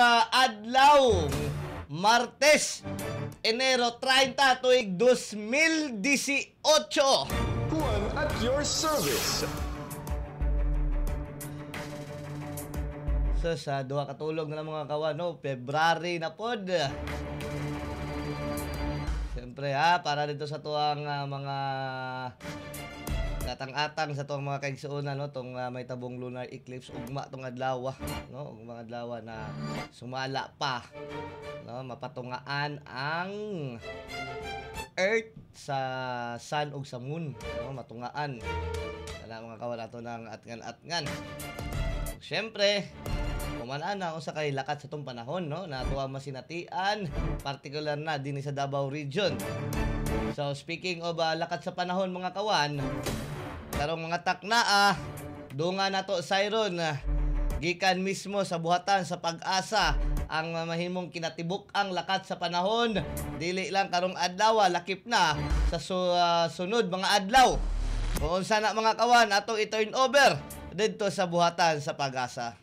adlaw Martes, Enero 30 tuig 2018. Juan at your service. So sa duha katulog na mga kawan, no, February na pod. Siyempre para dito sa tuang mga katang-atang sa tuang mga kaigsuonan, no, tong may tabong lunar eclipse ugma tong adlaw, no, ug mga adlaw na sumala pa, no, mapatungaan ang Earth sa Sun ug sa Moon, no, matungaan. Wala mga kawan ato ng atngan-atngan. Siyempre, kumanaan na sa kay lakat sa itong panahon, no, na tuwa masinatian, particular na din sa Davao Region. So, speaking of lakat sa panahon mga kawan, karong mga takna, dunga na to Siron, gikan mismo sa buhatan sa pag-asa, ang mahimong kinatibuk ang lakat sa panahon, dili lang karong adlaw, lakip na sa sunod mga adlaw. Kung sana mga kawan, atong i-turn over dito sa buhatan sa pag-asa.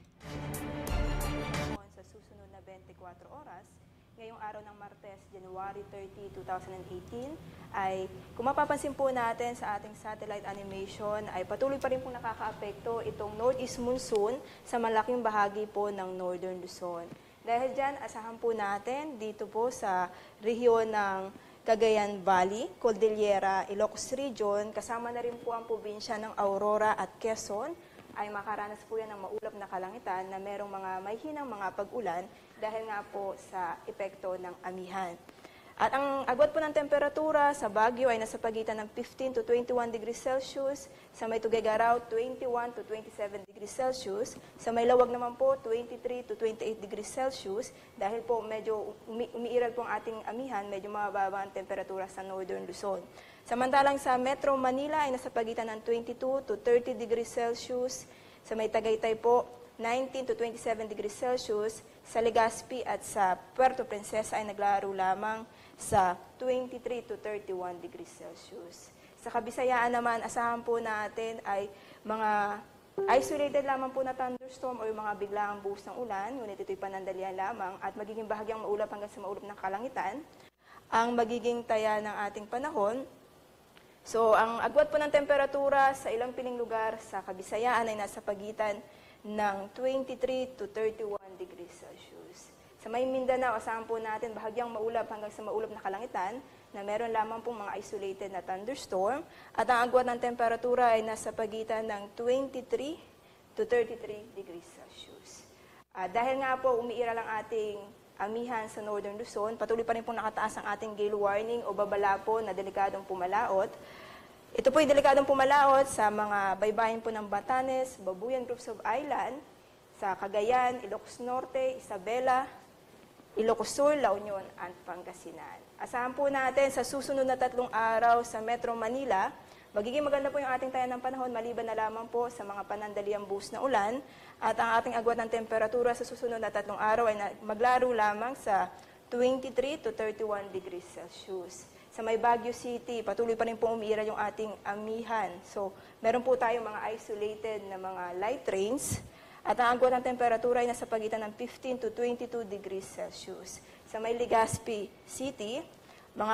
Sa susunod na 24 oras, ngayong araw ng Martes, January 30, 2018, ay kung mapapansin po natin sa ating satellite animation, ay patuloy pa rin pong nakakaapekto itong northeast monsoon sa malaking bahagi po ng Northern Luzon. Dahil dyan, asahan po natin dito po sa rehiyon ng Cagayan Valley, Cordillera, Ilocos Region, kasama na rin po ang probinsya ng Aurora at Quezon, ay makaranas po yan ng maulap na kalangitan na merong mga may hinang mga pag-ulan dahil nga po sa epekto ng amihan. At ang agwat po ng temperatura sa Baguio ay nasa pagitan ng 15 to 21 degrees Celsius, sa may Tuguegarao 21 to 27 degrees Celsius, sa may Lawag naman po 23 to 28 degrees Celsius, dahil po medyo umiiral po ang ating amihan, medyo mababa ang temperatura sa Northern Luzon. Samantalang sa Metro Manila ay nasa pagitan ng 22 to 30 degrees Celsius, sa may Tagaytay po 19 to 27 degrees Celsius, sa Legazpi at sa Puerto Princesa ay naglaro lamang sa 23 to 31 degrees Celsius. Sa Kabisayaan naman, asahan po natin ay mga isolated lamang po na thunderstorm o yung mga biglaang buhos ng ulan, ngunit ito'y panandalian lamang at magiging bahagyang maulap hanggang sa maulap ng kalangitan ang magiging taya ng ating panahon. So, ang agwat po ng temperatura sa ilang piling lugar sa Kabisayaan ay nasa pagitan ng 23 to 31 degrees Celsius. Sa may Mindanao, asahan po natin bahagyang maulap hanggang sa maulap na kalangitan na meron lamang pong mga isolated na thunderstorm at ang agwat ng temperatura ay nasa pagitan ng 23 to 33 degrees Celsius. Dahil nga po umiiral ang ating amihan sa Northern Luzon, patuloy pa rin pong nakataas ang ating gale warning o babala po na delikadong pumalaot. Ito po ay delikadong pumalaot sa mga baybayin po ng Batanes, Babuyan Groups of Island, sa Cagayan, Ilocos Norte, Isabela, Ilocos Sur, La Union, at Pangasinan. Asahan po natin sa susunod na 3 araw sa Metro Manila, magiging maganda po yung ating taya ng panahon maliban na lamang po sa mga panandaliang buhos na ulan at ang ating agwat ng temperatura sa susunod na 3 araw ay maglaro lamang sa 23 to 31 degrees Celsius. Sa may Baguio City, patuloy pa rin po umiiral yung ating amihan. So, meron po tayong mga isolated na mga light rains. At ang agwat ng temperatura ay nasa pagitan ng 15 to 22 degrees Celsius. Sa may Legazpi City, mga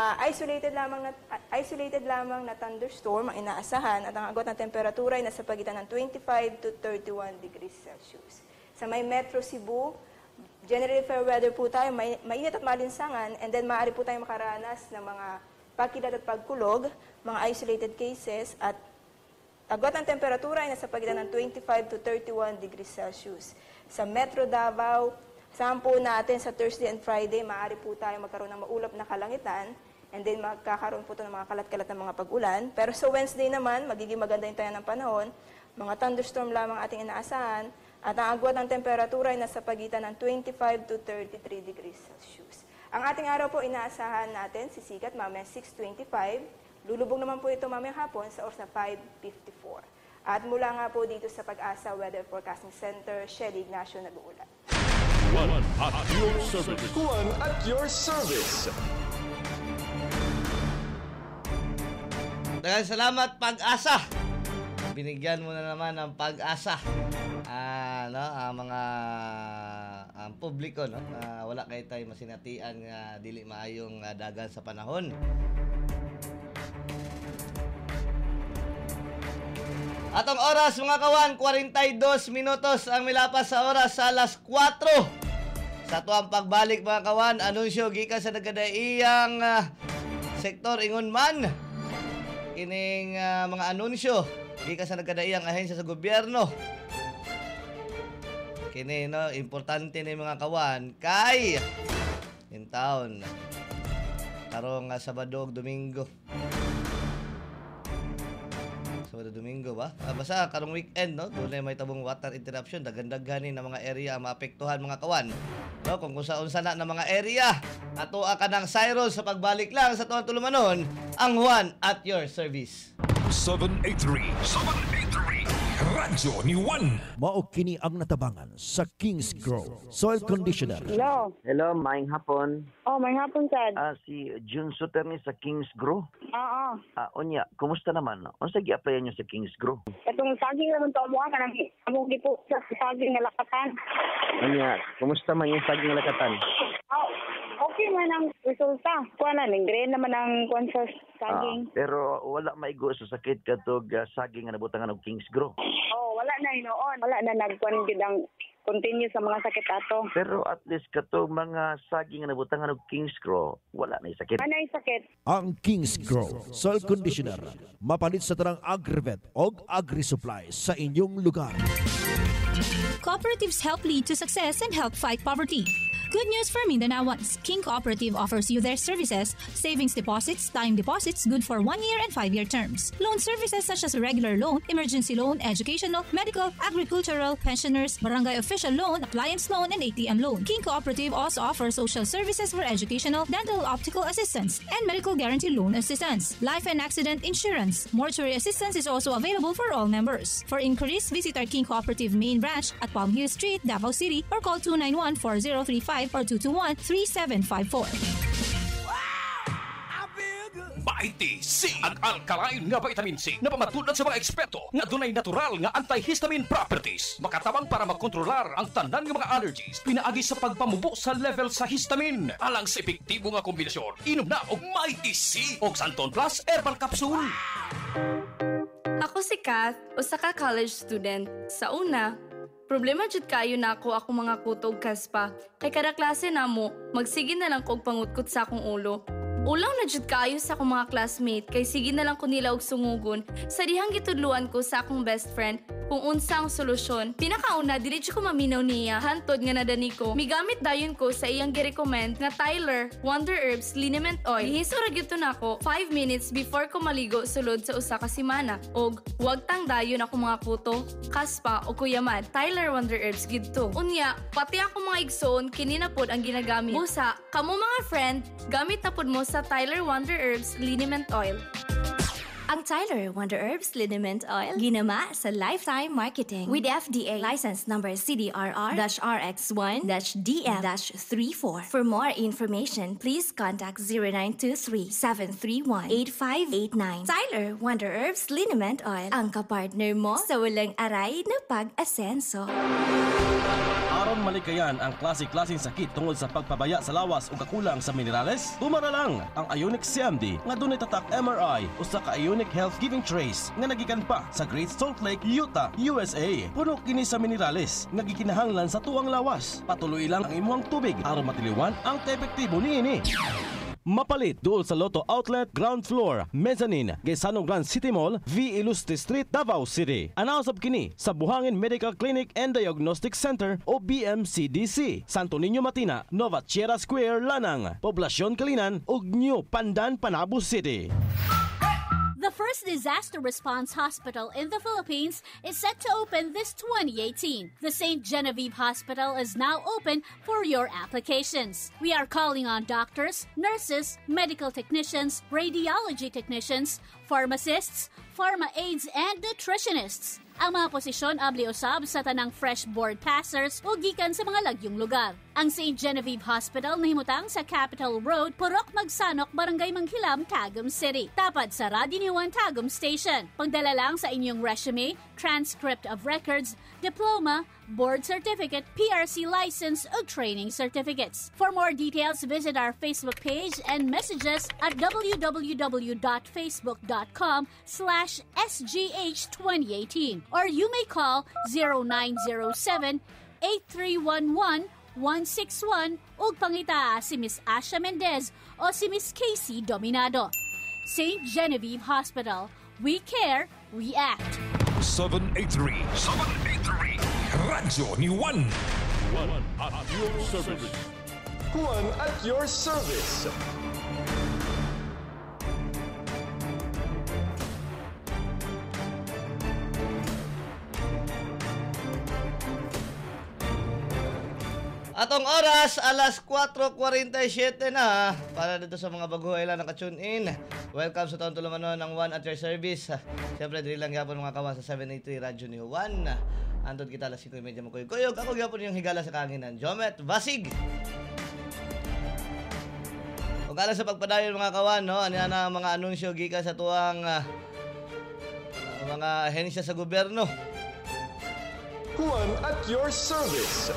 isolated lamang na thunderstorm ang inaasahan at ang agwat ng temperatura ay nasa pagitan ng 25 to 31 degrees Celsius. Sa may Metro Cebu, generally fair weather po tayo, mainit at malinsangan, and then maaari po tayong makaranas ng mga pagkilat at pagkulog, mga isolated cases, at agwat ng temperatura ay nasa pagitan ng 25 to 31 degrees Celsius. Sa Metro Davao, saan po natin sa Thursday and Friday, maaari po tayo magkaroon ng maulap na kalangitan, and then magkakaroon po ito ng mga kalat-kalat na mga pag-ulan. Pero sa Wednesday naman, magiging maganda yung tayo ng panahon, mga thunderstorm lamang ating inaasahan, at ang agwat ng temperatura ay nasa pagitan ng 25 to 33 degrees Celsius. Ang ating araw po inaasahan natin, sisikat mamaya 6:25, lulubog naman po ito mamayang hapon sa oras na 5:54. At mula nga po dito sa Pag-asa Weather Forecasting Center, Shelly Ignacio nag-uulat. Juan at your service. Juan at your service. Daghang salamat Pag-asa. Binigyan mo na naman ng pag-asa ang mga ang publiko, no, na wala kay tay masinatian nga dili maayong dagan sa panahon. Atong oras mga kawan, 42 minutos ang milapas sa oras sa alas 4. Sa tuwang pagbalik mga kawan, anunsyo gikan sa nagkadaiyang sektor ingon man. Kining mga anunsyo gikan sa nagkadaiyang ahensya sa gobyerno. Kini no, importante ni mga kawan kay in town. Karong Sabado ug Domingo. Sabado Domingo ba? Basta karong weekend, no? Doon may tabong water interruption, daghan-daghanin na mga area ang maapektuhan mga kawan. No, kung unsa na mga area, atoa ka ng Cyrus sa pagbalik lang sa tuwang tulumanon, ang Juan at your service. 783 Radyo ni Juan. Mao kini ang natabangan sa Kings Grove Soil Conditioner. Hello. Hello, maing hapon. Oh, may hapon, Sad. Si June Suter ni sa Kings Grow. Oo. Onya, kumusta naman? Unsa gi-applyan niyo sa Kings Grow? Katong saging naman to mo ka nang among gipo sa saging nga lakatan. Onya, kumusta man yung saging lakatan? Oh, okay man ang resulta. Kuana ning green naman ang kuan sa saging. Pero wala maigo sa sakit katog saging nga nabutangan og Kings Grow. Oh, wala na hinoon. Wala na nagkuan gid ang continue sa mga sakit ato. Pero at least katog mga saging nga nabutangan og Kings Grow, wala na sakit. Anay sakit? Ang Kings Grove Soil Conditioner mapalit sa tanang agrivet o agri-supply sa inyong lugar. Cooperatives help lead to success and help fight poverty. Good news for Mindanaoans. King Cooperative offers you their services, savings deposits, time deposits good for 1 year and 5-year terms. Loan services such as regular loan, emergency loan, educational, medical, agricultural, pensioners, barangay official loan, appliance loan, and ATM loan. King Cooperative also offers social services for educational, dental, optical assistance, and medical guarantee loan assistance. Life and accident insurance. Mortuary assistance is also available for all members. For inquiries, visit our King Cooperative main branch at Palm Hill Street, Davao City, or call 291-4035 or 221-3754. Vitamin C, ang alkaline nga vitamin C na pamatulad sa mga eksperto nga dunay natural nga antihistamine properties. Makatabang para makontrolar ang tanan nga mga allergies pinaagi sa pagpamubo sa level sa histamine. Alang sa epektibo nga kombinasyon, inom na og Mighty C og Santon Plus Herbal Capsule. Ako si Kath, usa ka college student. Sa una, problema jud kayo na ako mga kutog kaspa. Kay kada klase namo, magsige na lang kog pangutkot sa akong ulo. Ulaw na jud kayo sa akong mga classmate kay sige na lang ko nila og sungugon sa dihang gitudluan ko sa akong best friend kung unsa ang solusyon. Pinakauna, dili jud ko maminaw niya. Hantod nga nadani ko, migamit dayon ko sa iyang gi-recommend nga Tyler Wonder Herbs Liniment Oil. Ihisura gyud to nako 5 minutes before ko maligo sulod sa usa ka semana. Og wag tang dayon ako mga kuto, kaspa o kuyaman. Tyler Wonder Herbs gyud to. Unya, pati ako mga igsoon kini na pod ang ginagamit. Busa, kamo mga friend, gamit na pod mo sa Tyler Wonder Herbs Liniment Oil. Ang Tyler Wonder Herbs Liniment Oil, ginama sa Lifetime Marketing with FDA license number CDRR-RX1-DM-34. For more information, please contact 0923-731-8589. Tyler Wonder Herbs Liniment Oil, ang kapartner mo sa walang aray na pag-asenso. Aron malikayan ang klase-klaseng sakit tungod sa pagpabaya sa lawas o kakulang sa minerales, tumara lang ang Ionic CMD nga dunay tatak MRI o sa ka-Ionic Health Giving Trace nga nagikan pa sa Great Salt Lake, Utah, USA. Puno kini sa minerales nga gikinahanglan sa tuwang lawas. Patuloy lang ang imuhang tubig aron matiliwan ang epektibo niini. Mapalit duol sa Lotto Outlet Ground Floor, Mezzanine, Gesanong Grand City Mall, V. Ilustre Street, Davao City. Anausab kini sa Buhangin Medical Clinic and Diagnostic Center o BMCDC, Santo Niño Matina, Nova Tierra Square, Lanang, Poblasyon Kalinan ug New Pandan, Panabo City. The first disaster response hospital in the Philippines is set to open this 2018. The St. Genevieve Hospital is now open for your applications. We are calling on doctors, nurses, medical technicians, radiology technicians, pharmacists, pharma aides, and nutritionists. Ang mga posisyon abli usab sa tanang fresh board passers o gikan sa mga lagyong lugar. Ang St. Genevieve Hospital nahimutang sa Capitol Road, Purok Magsanok, Barangay Manghilam, Tagum City. Tapat sa Radyo 1 Tagum Station. Pagdala lang sa inyong resume, transcript of records, diploma, board certificate, PRC license o training certificates. For more details, visit our Facebook page and messages at www.facebook.com/SGH2018 or you may call 0907-8311-161 ug pangita si Miss Asha Mendez o si Miss Casey Dominado. St. Genevieve Hospital. We care, we act. 783 Radyo ni Juan. Juan at your service. Juan at your service. Atong oras, alas 4:47 na para dito sa mga baguhay lang nakatune in. Welcome sa taon tulumanon ng One at your service. Siyempre, dili lang yapon mga kawan sa 783 Radyo ni Juan. Antod kita alas 5:30 magkuyog. Ako yapon yung higala sa kanginan. Jomet Vasig. Ug alas sa pagpadayon mga kawan, no? Ano na mga anunsyo gikan sa tuwang mga ahensya sa gobyerno. Juan at your service.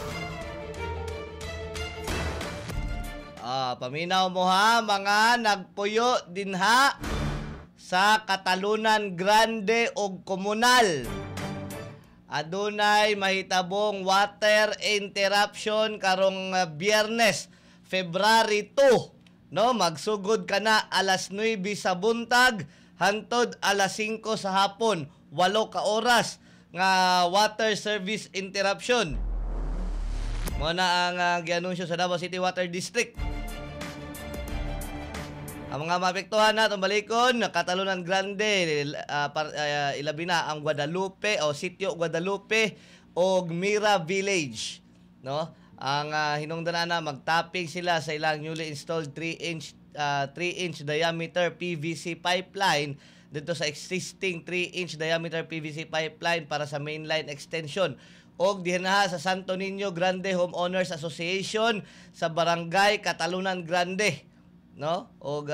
Paminaw mo ha, mga nagpuyo din ha sa Katalunan Grande o Komunal. Adunay mahitabong water interruption karong Biyernes, February 2. No, magsugod ka na alas 9 sa buntag hantod alas 5 sa hapon, 8 ka oras nga water service interruption. Mo na ang gianunsyo sa Davao City Water District. Ang mga maapektuhan na itong balikon, Katalunan Grande, ilabi na ang Guadalupe o Sitio Guadalupe o Mira Village. No? Ang hinungdanan na magtapping sila sa ilang newly installed 3-inch diameter PVC pipeline dito sa existing 3-inch diameter PVC pipeline para sa mainline extension. Og diha sa Santo Niño Grande Homeowners Association sa Barangay Katalunan Grande. No? Og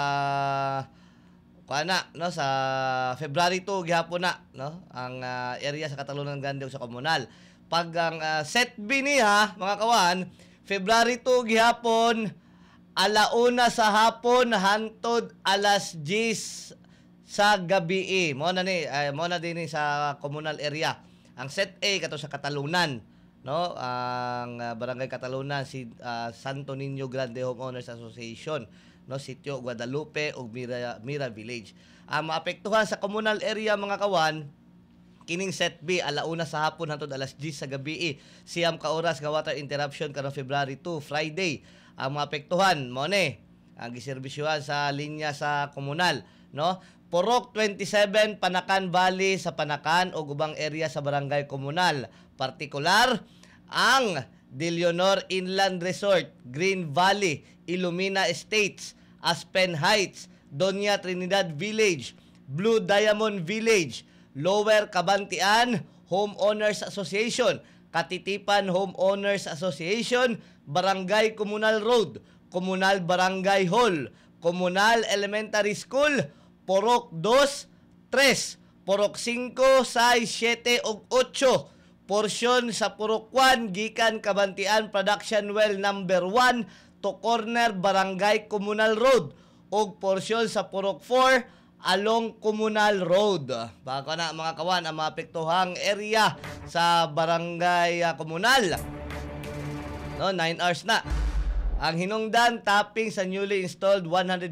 no sa February 2 gihapon na, no? Ang area sa Katalunan Grande ug sa komunal. Pag ang set B niya mga kawan, February 2 gihapon alauna sa hapon hantod alas 10 sa gabi. Mo na din sa komunal area. Ang set A kato sa Katalunan, no? Ang Barangay Katalunan si Santo Niño Grande Homeowners Association, no? Sitio Guadalupe ug Mira Village. Ang maapektuhan sa communal area mga kawan, kining set B alauna sa hapon hangtod alas 10 sa gabi. Siyam ka oras nga water interruption karong February 2, Friday. Ang maapektuhan mo ni ang giserbisyuhan sa linya sa komunal, no? Purok 27 Panakan Valley sa Panakan o ubang area sa barangay komunal. Partikular ang De Leonor Inland Resort, Green Valley, Illumina Estates, Aspen Heights, Doña Trinidad Village, Blue Diamond Village, Lower Cabantian Homeowners Association, Katitipan Homeowners Association, Barangay Comunal Road, Comunal Barangay Hall, Comunal Elementary School, Porok 2, 3, Porok 5, 6, 7 ug 8. Porsyon sa Porok 1 gikan Kabantian Production Well number 1 to corner Barangay Comunal Road ug porsyon sa Porok 4 along Comunal Road. Baka na mga kawan ang maapektuhang area sa Barangay Comunal. No, 9 hours na. Ang hinungdan, tapping sa newly installed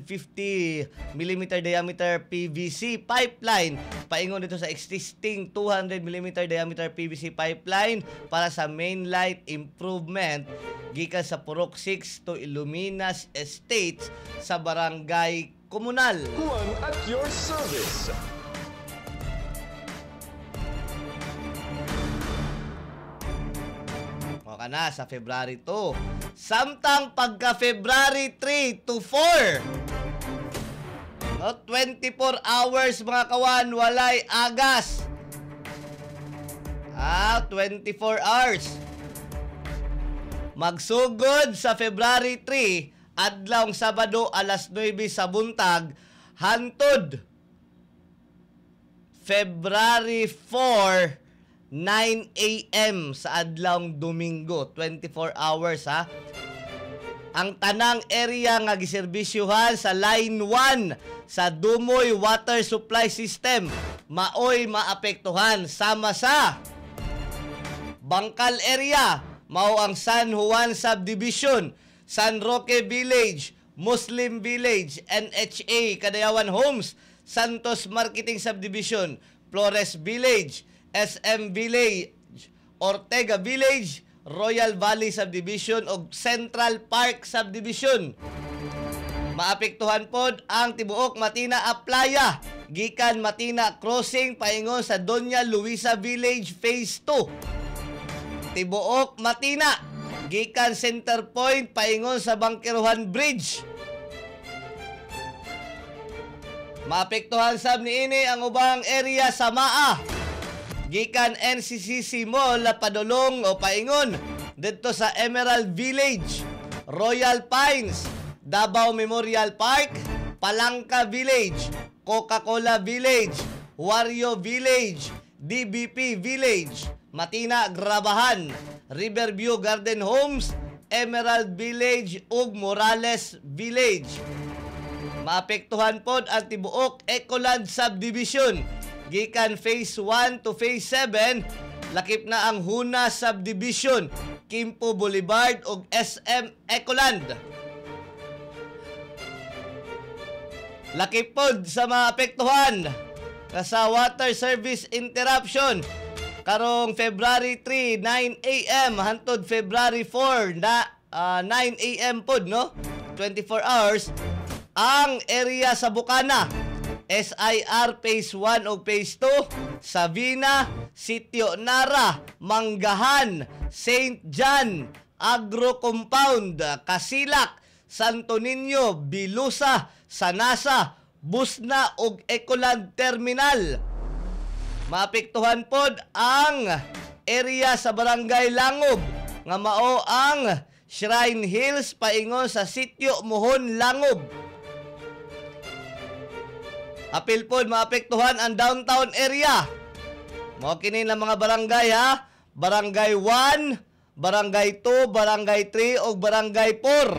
150mm diameter PVC pipeline. Paingon dito sa existing 200mm diameter PVC pipeline para sa mainline improvement gikan sa Purok 6 to Illuminas Estates sa Barangay Komunal. Juan at your service. Ka na sa February 2. Samtang pagka February 3 to 4. No, 24 hours mga kawan, walay agas. 24 hours. Magsugod sa February 3, adlawng Sabado alas 9 sa buntag, hantod February 4, 9 a.m. sa adlawng Domingo, 24 hours ha. Ang tanang area nga giserbisyuhan sa Line 1 sa Dumoy Water Supply System maoy maapektuhan sama sa Bangkal area, mao ang San Juan Subdivision, San Roque Village, Muslim Village, NHA, Kadayawan Homes, Santos Marketing Subdivision, Flores Village, SM Village, Ortega Village, Royal Valley Subdivision ug Central Park Subdivision. Maapektuhan pod ang tibuok Matina Aplaya, gikan Matina Crossing paingon sa Doña Luisa Village Phase 2. Tibuok Matina, gikan Center Point paingon sa Bangkeruhan Bridge. Maapektuhan sab niini ang ubang area sa Maa, gikan NCCC Mall padulong o paingon didto sa Emerald Village, Royal Pines, Davao Memorial Park, Palangka Village, Coca-Cola Village, Wario Village, DBP Village, Matina Grabahan, Riverview Garden Homes, Emerald Village ug Morales Village. Maapektuhan pod ang tibuok Ecoland Subdivision, gikan Phase 1 to Phase 7, lakip na ang Huna Subdivision, Kimpo Boulevard ug SM Ecoland. Lakip pod sa maapektuhan sa water service interruption karong February 3, 9 a.m. hantod February 4 na 9 a.m. pod, no? 24 hours. Ang area sa Bukana, SIR Phase 1 o Phase 2, Sabina, Sitio Nara, Manggahan, St. John, Agro Compound, Kasilak, Santo Niño, Bilusa, Sanasa, Busna ug Ecoland Terminal. Maapektuhan pod ang area sa Barangay Langob nga mao ang Shrine Hills paingon sa Sitio Mohon, Langob. Apil pod maapektuhan ang downtown area. Mao kini lang mga barangay ha. Barangay 1, Barangay 2, Barangay 3 ug Barangay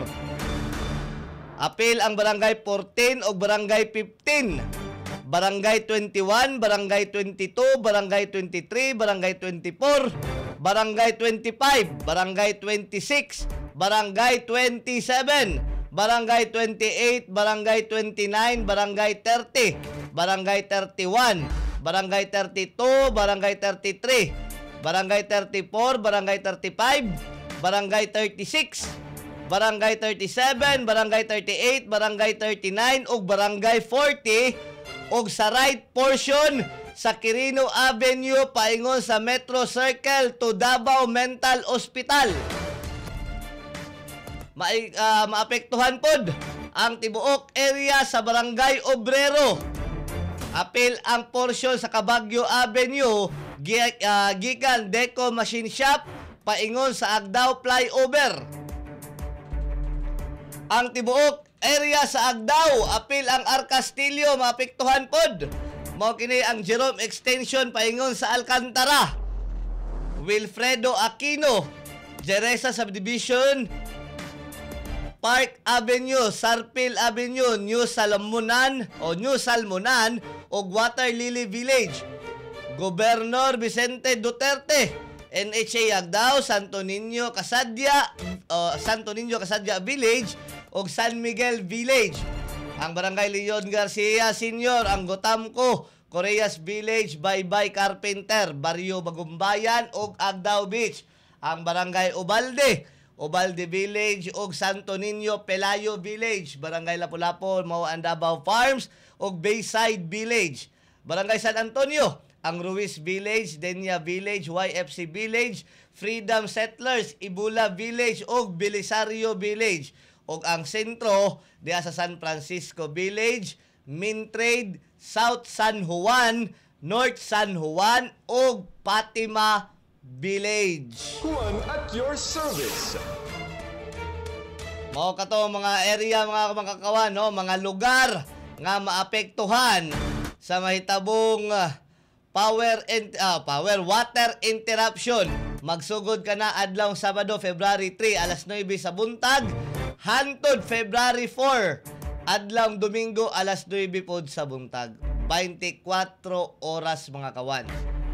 4. Apil ang Barangay 14 ug Barangay 15. Barangay 21, Barangay 22, Barangay 23, Barangay 24, Barangay 25, Barangay 26, Barangay 27, Barangay 28, Barangay 29, Barangay 30, Barangay 31, Barangay 32, Barangay 33, Barangay 34, Barangay 35, Barangay 36, Barangay 37, Barangay 38, Barangay 39 ug Barangay 40 ug sa right portion sa Quirino Avenue paingon sa Metro Circle to Davao Mental Hospital. Maapektuhan pod ang tibuok area sa Barangay Obrero. Apil ang portion sa Cabagyo Avenue gikan Deco Machine Shop paingon sa Agdao Flyover. Ang tibuok area sa Agdao, apil ang Arcastillo, maapektuhan pod. Mao kini ang Jerome Extension paingon sa Alcantara, Wilfredo Aquino, Jeresa Subdivision, Park Avenue, Sarpil Avenue, New Salmonan ug Water Lily Village, Gobernador Vicente Duterte, NHA Agdao, Santo Niño Casadya Village ug San Miguel Village. Ang Barangay Leon Garcia Senior, ang Gotamco, Correas Village, Baybay Carpenter, Barrio Bagumbayan ug Agdao Beach. Ang Barangay Ubalde Village ug Santo Niño Pelayo Village, Barangay Lapu-Lapu, mao ang Davao Farms ug Bayside Village. Barangay San Antonio, ang Ruiz Village, Denia Village, YFC Village, Freedom Settlers, Ibula Village ug Belisario Village. Ug ang sentro diha sa San Francisco Village, Mintrade, South San Juan, North San Juan ug Fatima Village. Juan at your service. Mao kato mga area mga makakawan, no, mga lugar nga maapektuhan sa mahitabong water interruption. Magsugod ka na adlaw Sabado, February 3 alas 9 sa buntag hangtod February 4 adlaw Domingo alas 9 pod sa buntag. 24 oras mga kawan.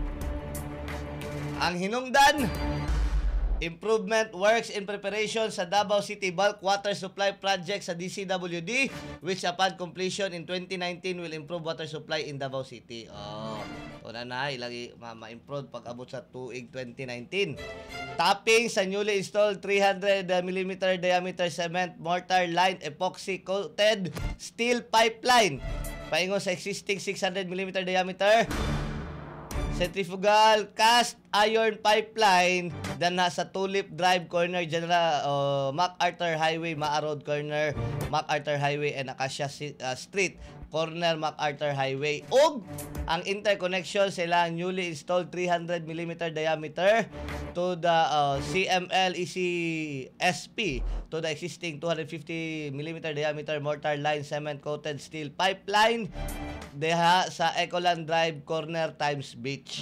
Ang hinungdan, improvement works in preparation sa Davao City Bulk Water Supply Project sa DCWD, which upon completion in 2019 will improve water supply in Davao City. Una na, ilagi ma-improve pag-abot sa tuig 2019. Tapping sa newly installed 300mm diameter cement mortar line epoxy coated steel pipeline. Paingon sa existing 600mm diameter centrifugal cast iron pipeline na sa Tulip Drive corner General MacArthur Highway, Maa Road corner MacArthur Highway and Acacia Street corner MacArthur Highway. Og ang interconnection sila newly installed 300mm diameter to the CML ECSP to the existing 250mm diameter mortar line cement coated steel pipeline deha sa Ecoland Drive corner Times Beach.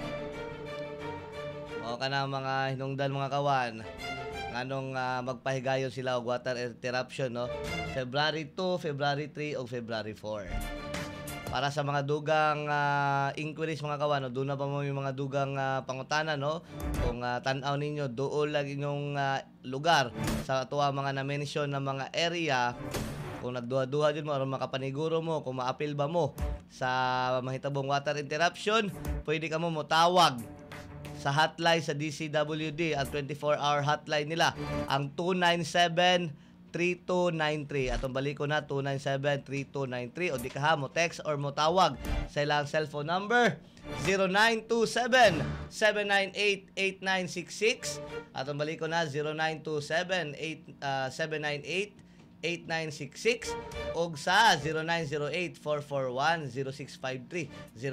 O ka na mga hinungdan mga kawan nganong magpahigayon sila og water interruption, no? February 2, February 3 o February 4. Para sa mga dugang inquiries mga kawan, no? Doon na pa mo yung mga dugang pangutana, no? Kung tan-aw ninyo dool lang inyong lugar sa tuwa mga na-mention na mga area. Kung nagduha-duha dyan mo, aron makapaniguro mo, kung maapil ba mo sa mahitabong water interruption, pwede ka mo tawag sa hotline sa DCWD, ang 24-hour hotline nila, ang 297-3293. Atong balik ko na, 297-3293. O di ka ha, mo text or mo tawag sa ilang cellphone number, 0927-798-8966. Atong balik ko na, 0927-798-8966 o sa 0908-441-0653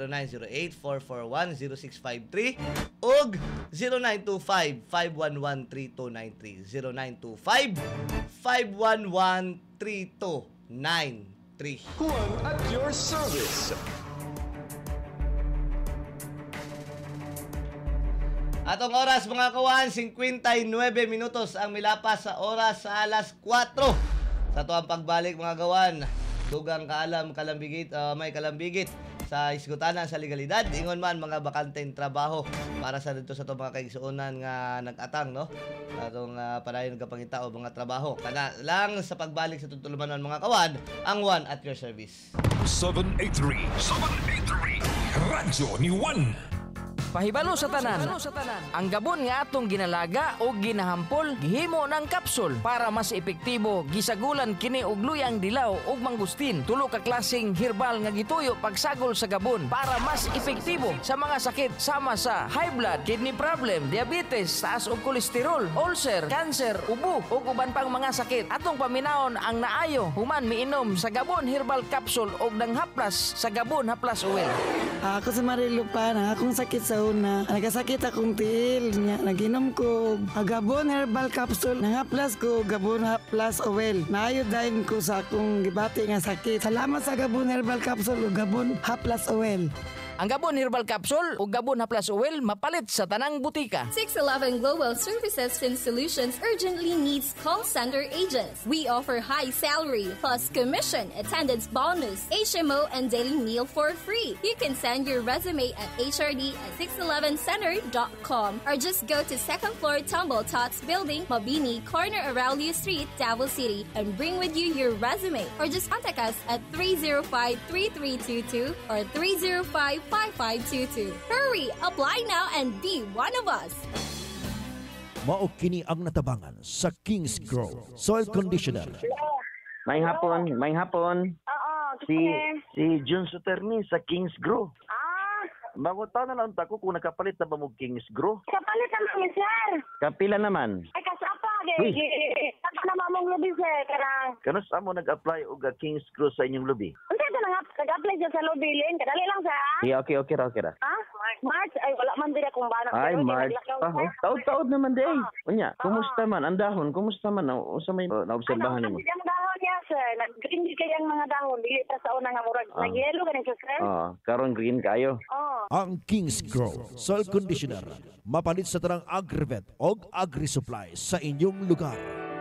0908-441-0653 o 0925-511-3293 0925-511-3293. Juan at your service. Atong oras mga kawan, 59 minutos ang milapas sa oras sa alas 4. Sa tuwang pagbalik mga kawan, dugang kaalam kalambigit, may kalambigit sa isgutanan sa legalidad. Ingon man mga bakanteng trabaho para sa dito sa itong mga kaigsuunan nga nag-atang, no? Atong padayon kapangita o mga trabaho. Kana lang sa pagbalik sa tutulumanon mga kawan, ang Juan at your service. 783 Radyo ni Juan. Pahibalo sa tanan. Ang gabon nga atong ginalaga o ginahampol gihimo ng kapsul para mas epektibo gisagulan kini og luyang dilaw ug mangustin. Tulo ka klaseng herbal nga gituyo pagsagol sa gabon para mas epektibo sa mga sakit sama sa high blood, kidney problem, diabetes, taas og kolesterol, ulcer, cancer, ubo ug uban pang mga sakit. Atong paminawon ang naayo human miinom sa gabon herbal capsule ug nanghaplas sa gabon haplas oil. Ako si Marilu pa na akong sakit sa una. Nagkasakit akong tiil niya. Naginom ko Gabon herbal capsule. Nangaplas ko Gabon haplas oil. Naayodahin ko sa akong gibati nga sakit. Salamat sa Gabon herbal capsule o Gabon haplas oil. Ang Gabon Herbal Capsule o Gabon Haplas Oil mapalit sa tanang butika. 611 Global Services and Solutions urgently needs call center agents. We offer high salary plus commission, attendance bonus, HMO, and daily meal for free. You can send your resume at hrd@611center.com or just go to second floor Tumble Tots Building, Mabini, corner Aurelio Street, Davao City, and bring with you your resume. Or just contact us at 305-3322 or 305-5522. Hurry! Apply now and be one of us! Mao kini ang natabangan sa Kings Grove Soil Conditioner. May hapon. Oo, Si Jun Suterni sa Kings Grove. Bago taon na lang tako kung nakapalit na ba mo Kings Grove. Kapalit naman, sir. Kapila naman. Ay, kasapa, di Uy. Saka na mamong lubi, sir. Karang, Kano sa mo nag-apply og King's Cross sa inyong lobby? unsa ito nag-apply dyan sa lobby, Lin? Kadali lang, sir, ha? Yeah, okay ra. Ha? March? Ay, wala man din akong banat. Ay, Pero hindi March. naglakaw, sir. Taod-taod naman day. Unya, kumusta man ang dahon? Kumusta man sa may naobserbahan nimo? Ang dahon niya, sir. Nag-green di kayang mga dahon. Dili pa sa una nga murag. Nag-yellow ka niya, sir. Karon green kayo. Ang King's Grow Soil Conditioner mapalit sa tarang Agrivet o Agri-Supply sa inyong lugar.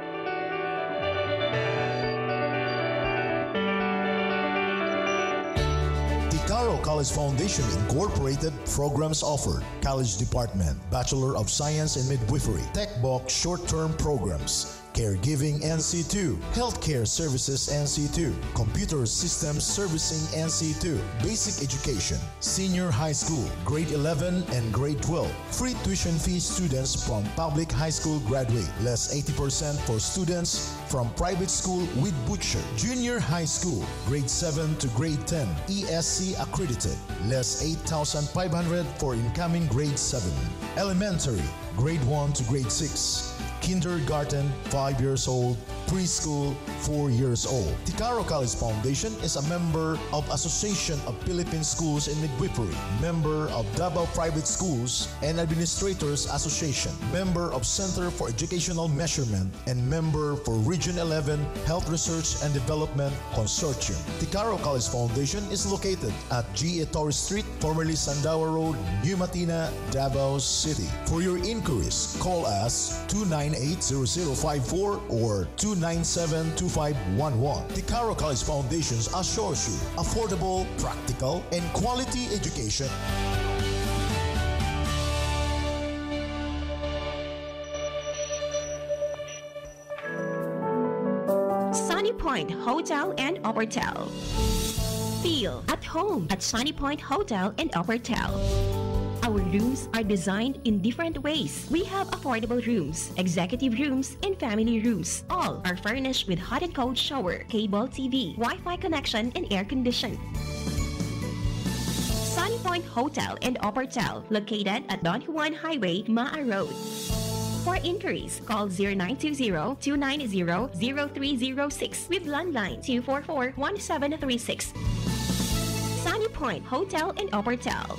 Caro College Foundation Incorporated programs offered: College Department, Bachelor of Science in Midwifery, Tech Box Short-Term Programs, Caregiving NC2, Healthcare Services NC2, Computer Systems Servicing NC2, Basic Education, Senior High School, Grade 11 and Grade 12, free tuition fee students from public high school graduate, less 80% for students from private school with Butcher, Junior High School, Grade 7 to Grade 10, ESC accredited, less 8,500 for incoming Grade 7, Elementary, Grade 1 to Grade 6, Kindergarten, 5 years old, preschool, 4 years old. Ticaro College Foundation is a member of Association of Philippine Schools in Midwifery, member of Davao Private Schools and Administrators Association, member of Center for Educational Measurement, and member for Region 11 Health Research and Development Consortium. Ticaro College Foundation is located at G.A. Torres Street, formerly Sandawa Road, New Matina, Davao City. For your inquiries, call us 298-0054 or 297-2511. Ticaro College Foundation assures you affordable, practical, and quality education. Sunny Point Hotel and Obertel. Feel at home at Sunny Point Hotel and Obertel. Our rooms are designed in different ways. We have affordable rooms, executive rooms, and family rooms. All are furnished with hot and cold shower, cable TV, Wi-Fi connection, and air condition. Sunny Point Hotel and Obertel, located at Don Juan Highway, Maa Road. For inquiries, call 0920-290-0306 with landline 244-1736. Sunny Point Hotel and Obertel.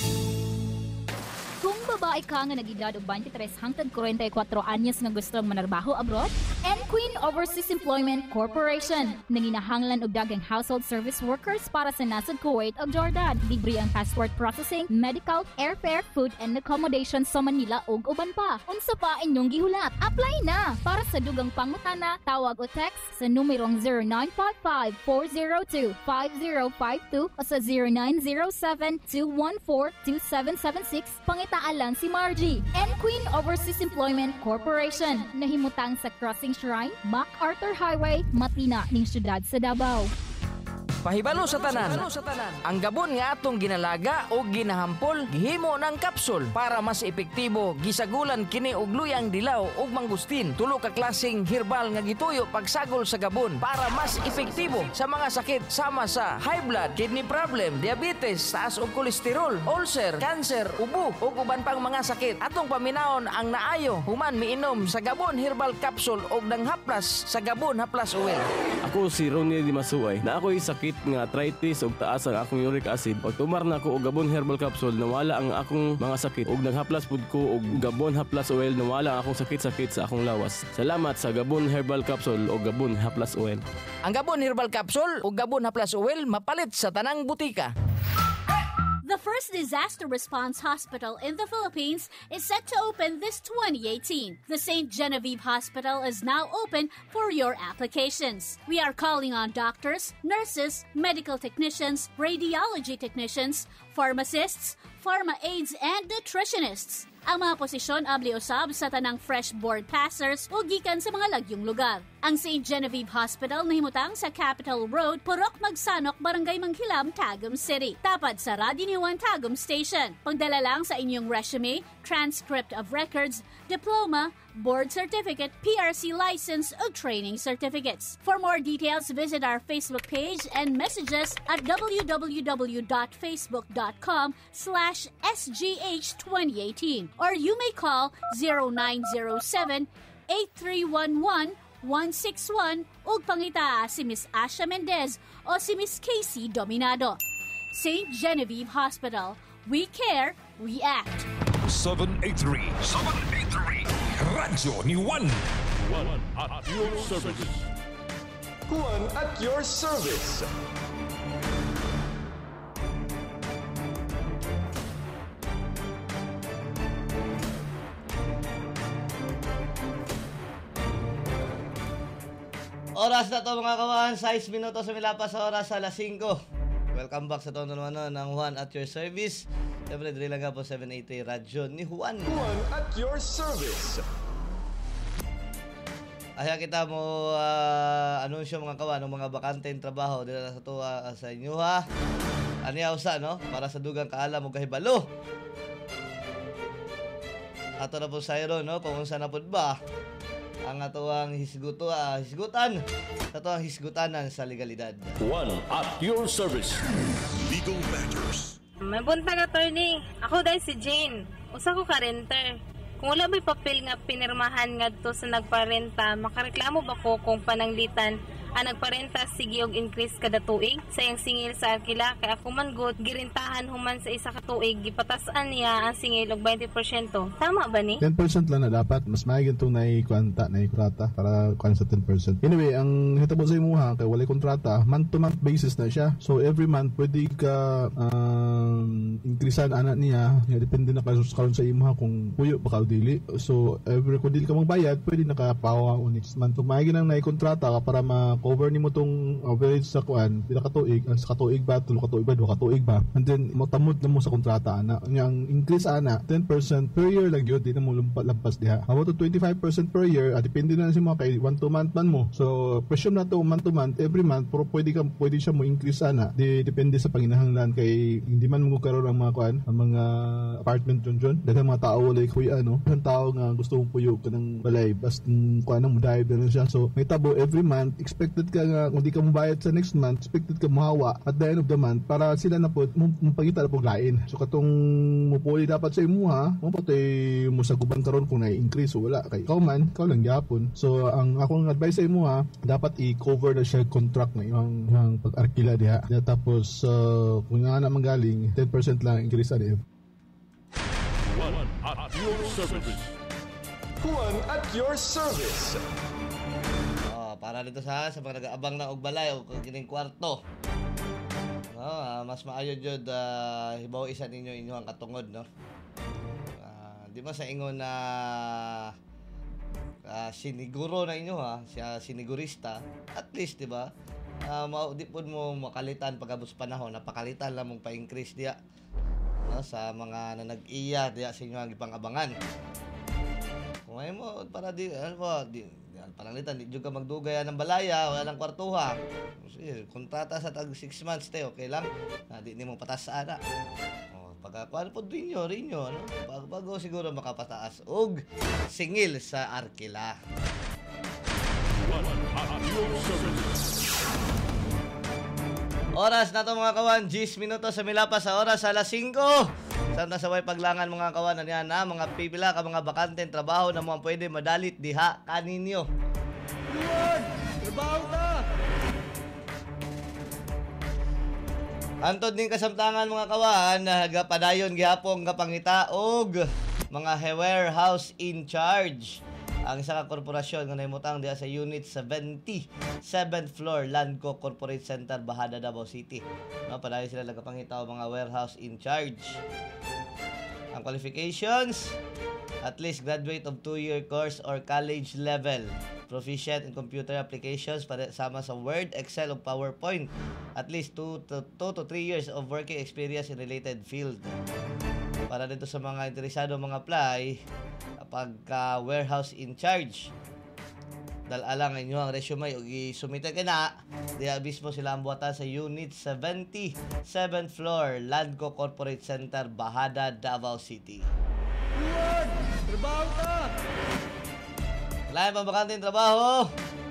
Kung babae ka nga nag-edad og 23 hangtod 44 anyos nga gustong manarbaho abroad, Queen Overseas Employment Corporation nanginahanglan og daghang household service workers para sa nasod Kuwait ug Jordan. Libre ang passport processing, medical, airfare, food and accommodation sa Manila ug uban pa. Unsa pa inyong gihulat? Apply na! Para sa dugang pangutana, tawag o text sa numerong 0955-402-5052 o sa 0907-214-2776 pangitaalan si Margie. Queen Overseas Employment Corporation nahimutang sa Crossing Shrine, MacArthur Highway, Matina ning syudad sa Davao. Pahibalo sa tanan. Ang gabon nga atong ginalaga o ginahampol gihimo ng kapsul para mas epektibo gisagulan kini og luyang dilaw ug mangustin. Tulo ka klaseng herbal nga gituyo pagsagol sa gabon para mas epektibo sa mga sakit sama sa high blood, kidney problem, diabetes, taas og kolesterol, ulcer, cancer, ubo ug uban pang mga sakit. Atong paminawon ang naayo human miinom sa gabon herbal capsule og nanghaplas sa gabon haplas oil. Ako si Ronnie Di Masuay na ako'y sakit nga arthritis ug taas ang akong uric acid. Pag tumar na ako og gabon herbal capsule nawala ang akong mga sakit ug naghaplas pud ko og gabon haplas oil nawala ang akong sakit-sakit sa akong lawas. Salamat sa gabon herbal capsule o gabon haplas oil. Ang gabon herbal capsule ug gabon haplas oil mapalit sa tanang butika. The first disaster response hospital in the Philippines is set to open this 2018. The St. Genevieve Hospital is now open for your applications. We are calling on doctors, nurses, medical technicians, radiology technicians, pharmacists, pharma aides, and nutritionists. Ang mga posisyon abli usab sa tanang fresh board passers o gikan sa mga lagyong lugar. Ang St. Genevieve Hospital nahimutang sa Capitol Road, Purok Magsanok, Barangay Manghilam, Tagum City. Tapad sa Radio Niwan Tagum Station. Pagdala lang sa inyong resume, transcript of records, diploma, board certificate, PRC license, o training certificates. For more details, visit our Facebook page and messages at www.facebook.com/SGH2018 or you may call 0907 8311-161 ug pangita si Miss Asha Mendez o si Miss Casey Dominado. St. Genevieve Hospital. We care, we act. 783 Radyo ni Juan. Juan at your service. Juan at your service. Oras na to mga kawan, 6 minutos sa milapas sa oras sa alas 5. Welcome back sa tono naman ng Juan at your service. Siyempre, dili lang nga po 780 Radyo ni Juan. Juan at your service. Kaya kita mo anunsyo mga kawan ng mga bakanteng trabaho dito sa tuwa sa inyo ha. Aniya usa no? Para sa dugang kaalam o kahibalo. Ato na po sa iro no? Kung unsa na po ba ang atuang hisgutan sa atuang hisgutanan sa legalidad. Juan at your service. Legal matters. May buntag attorney. Ako dahil si Jane. Usa ko ka-renter. Kung wala may papel nga pinirmahan ngadto sa nagparenta, makareklamo ba ko kung pananglitan ang nagparenta sige og increase kada tuig sayang singil sa arkila kay ako man gud girintahan human sa isa ka tuig gipatasan niya ang singil og 20%. Tama ba ni? 10% lang na dapat mas maayong itong naikwanta, naikrata para kuan sa 10%. Anyway, ang hitabo sa imuha kay walay kontrata, month to month basis na siya. So every month pwede ka increasean ana niya, depende na karon sa imuha kung puyo ba ka dili. So every kung dili ka magbayad, pwede nakapawa o next month. So maayong nang naikontrata ka para ma-cover nimo tong average sa kuan, pila ka tuig, sa katuig ba, tulo ka tuig ba, duha ka tuig ba. And then motamod na mo sa kontrata ana. Yang increase ana 10% per year lang gyud, di na mo lampas diha. About to 25% per year, depende na sa mo kay 1 to month man mo. So presume na to month to month, every month, pero pwede siya mo increase ana. Depende sa panginahanglan kay hindi man mo karon ang mga kuan, ang mga apartment dyon. Daghang mga tao wala kuya ano, ang tao nga gusto mong puyo kanang balay basta kuan mo dive na siya. So may tabo every month, expected ka nga kung di ka mobayad sa next month, expected ka mohawa at the end of the month para sila na po mapangita na po lain. So katong mupuli dapat sa imuha, mo patay mo sa guban karon kung na-increase o wala kay ikaw man, ikaw lang gyapon. So ang akong advice sa imuha, dapat i-cover na siya contract na yung pag-arkila diha. Tapos kung nga na manggaling 10% lang increase ani. Juan at your service. Juan at your service. Para dito sa mga nag-aabang na og balay o kining kwarto. Mas maayo jud hibaw isa ninyo inyong katungod no. Di ba sa ingon na siniguro na inyo siya sinigurista at least di ba di pud mo makalitan pagabot sa panahon napakalitan lang mong pa-increase diya no, sa mga nanag-iya diya sa inyo ang ipangabangan. Kung ay mo para di pananglitan, di ka magdugay ng balaya, wala ng kwartuha. Kontrata sa tag 6 months, okay lang. Di mo patas ana. Pagkakuan po rinyo, no? Bago siguro makapataas. Og singil sa arkila. Oras na to mga kawan, 10 minutos sa milapas sa oras sa alas 5. Saan sa way paglangan mga kawanan yan mga pipila ka mga bakanteng trabaho na mga pwede madalit diha kaninyo. Lord, trabaho ka! Antod din kasamtangan mga kawan, padayon gihapon kapangita og mga warehouse in charge. Ang isa ka korporasyon nga nahimutang diha sa Unit 70, 7th floor, Landco Corporate Center, Bahada, Davao City. Padayon sila nagapangita og mga warehouse in charge. Ang qualifications, at least graduate of 2-year course or college level. Proficient in computer applications sama sa Word, Excel o PowerPoint. At least 2 to 3 years of working experience in related field. Para dito sa mga interesado mga apply, pagka warehouse in charge, dalalang inyo ang resume o isumite ka na, diya mismo sila ang buhatan sa Unit 70, 7th floor, Landco Corporate Center, Bahada, Davao City. Lord, trabaho ka! Kailangan pa bakanteng trabaho?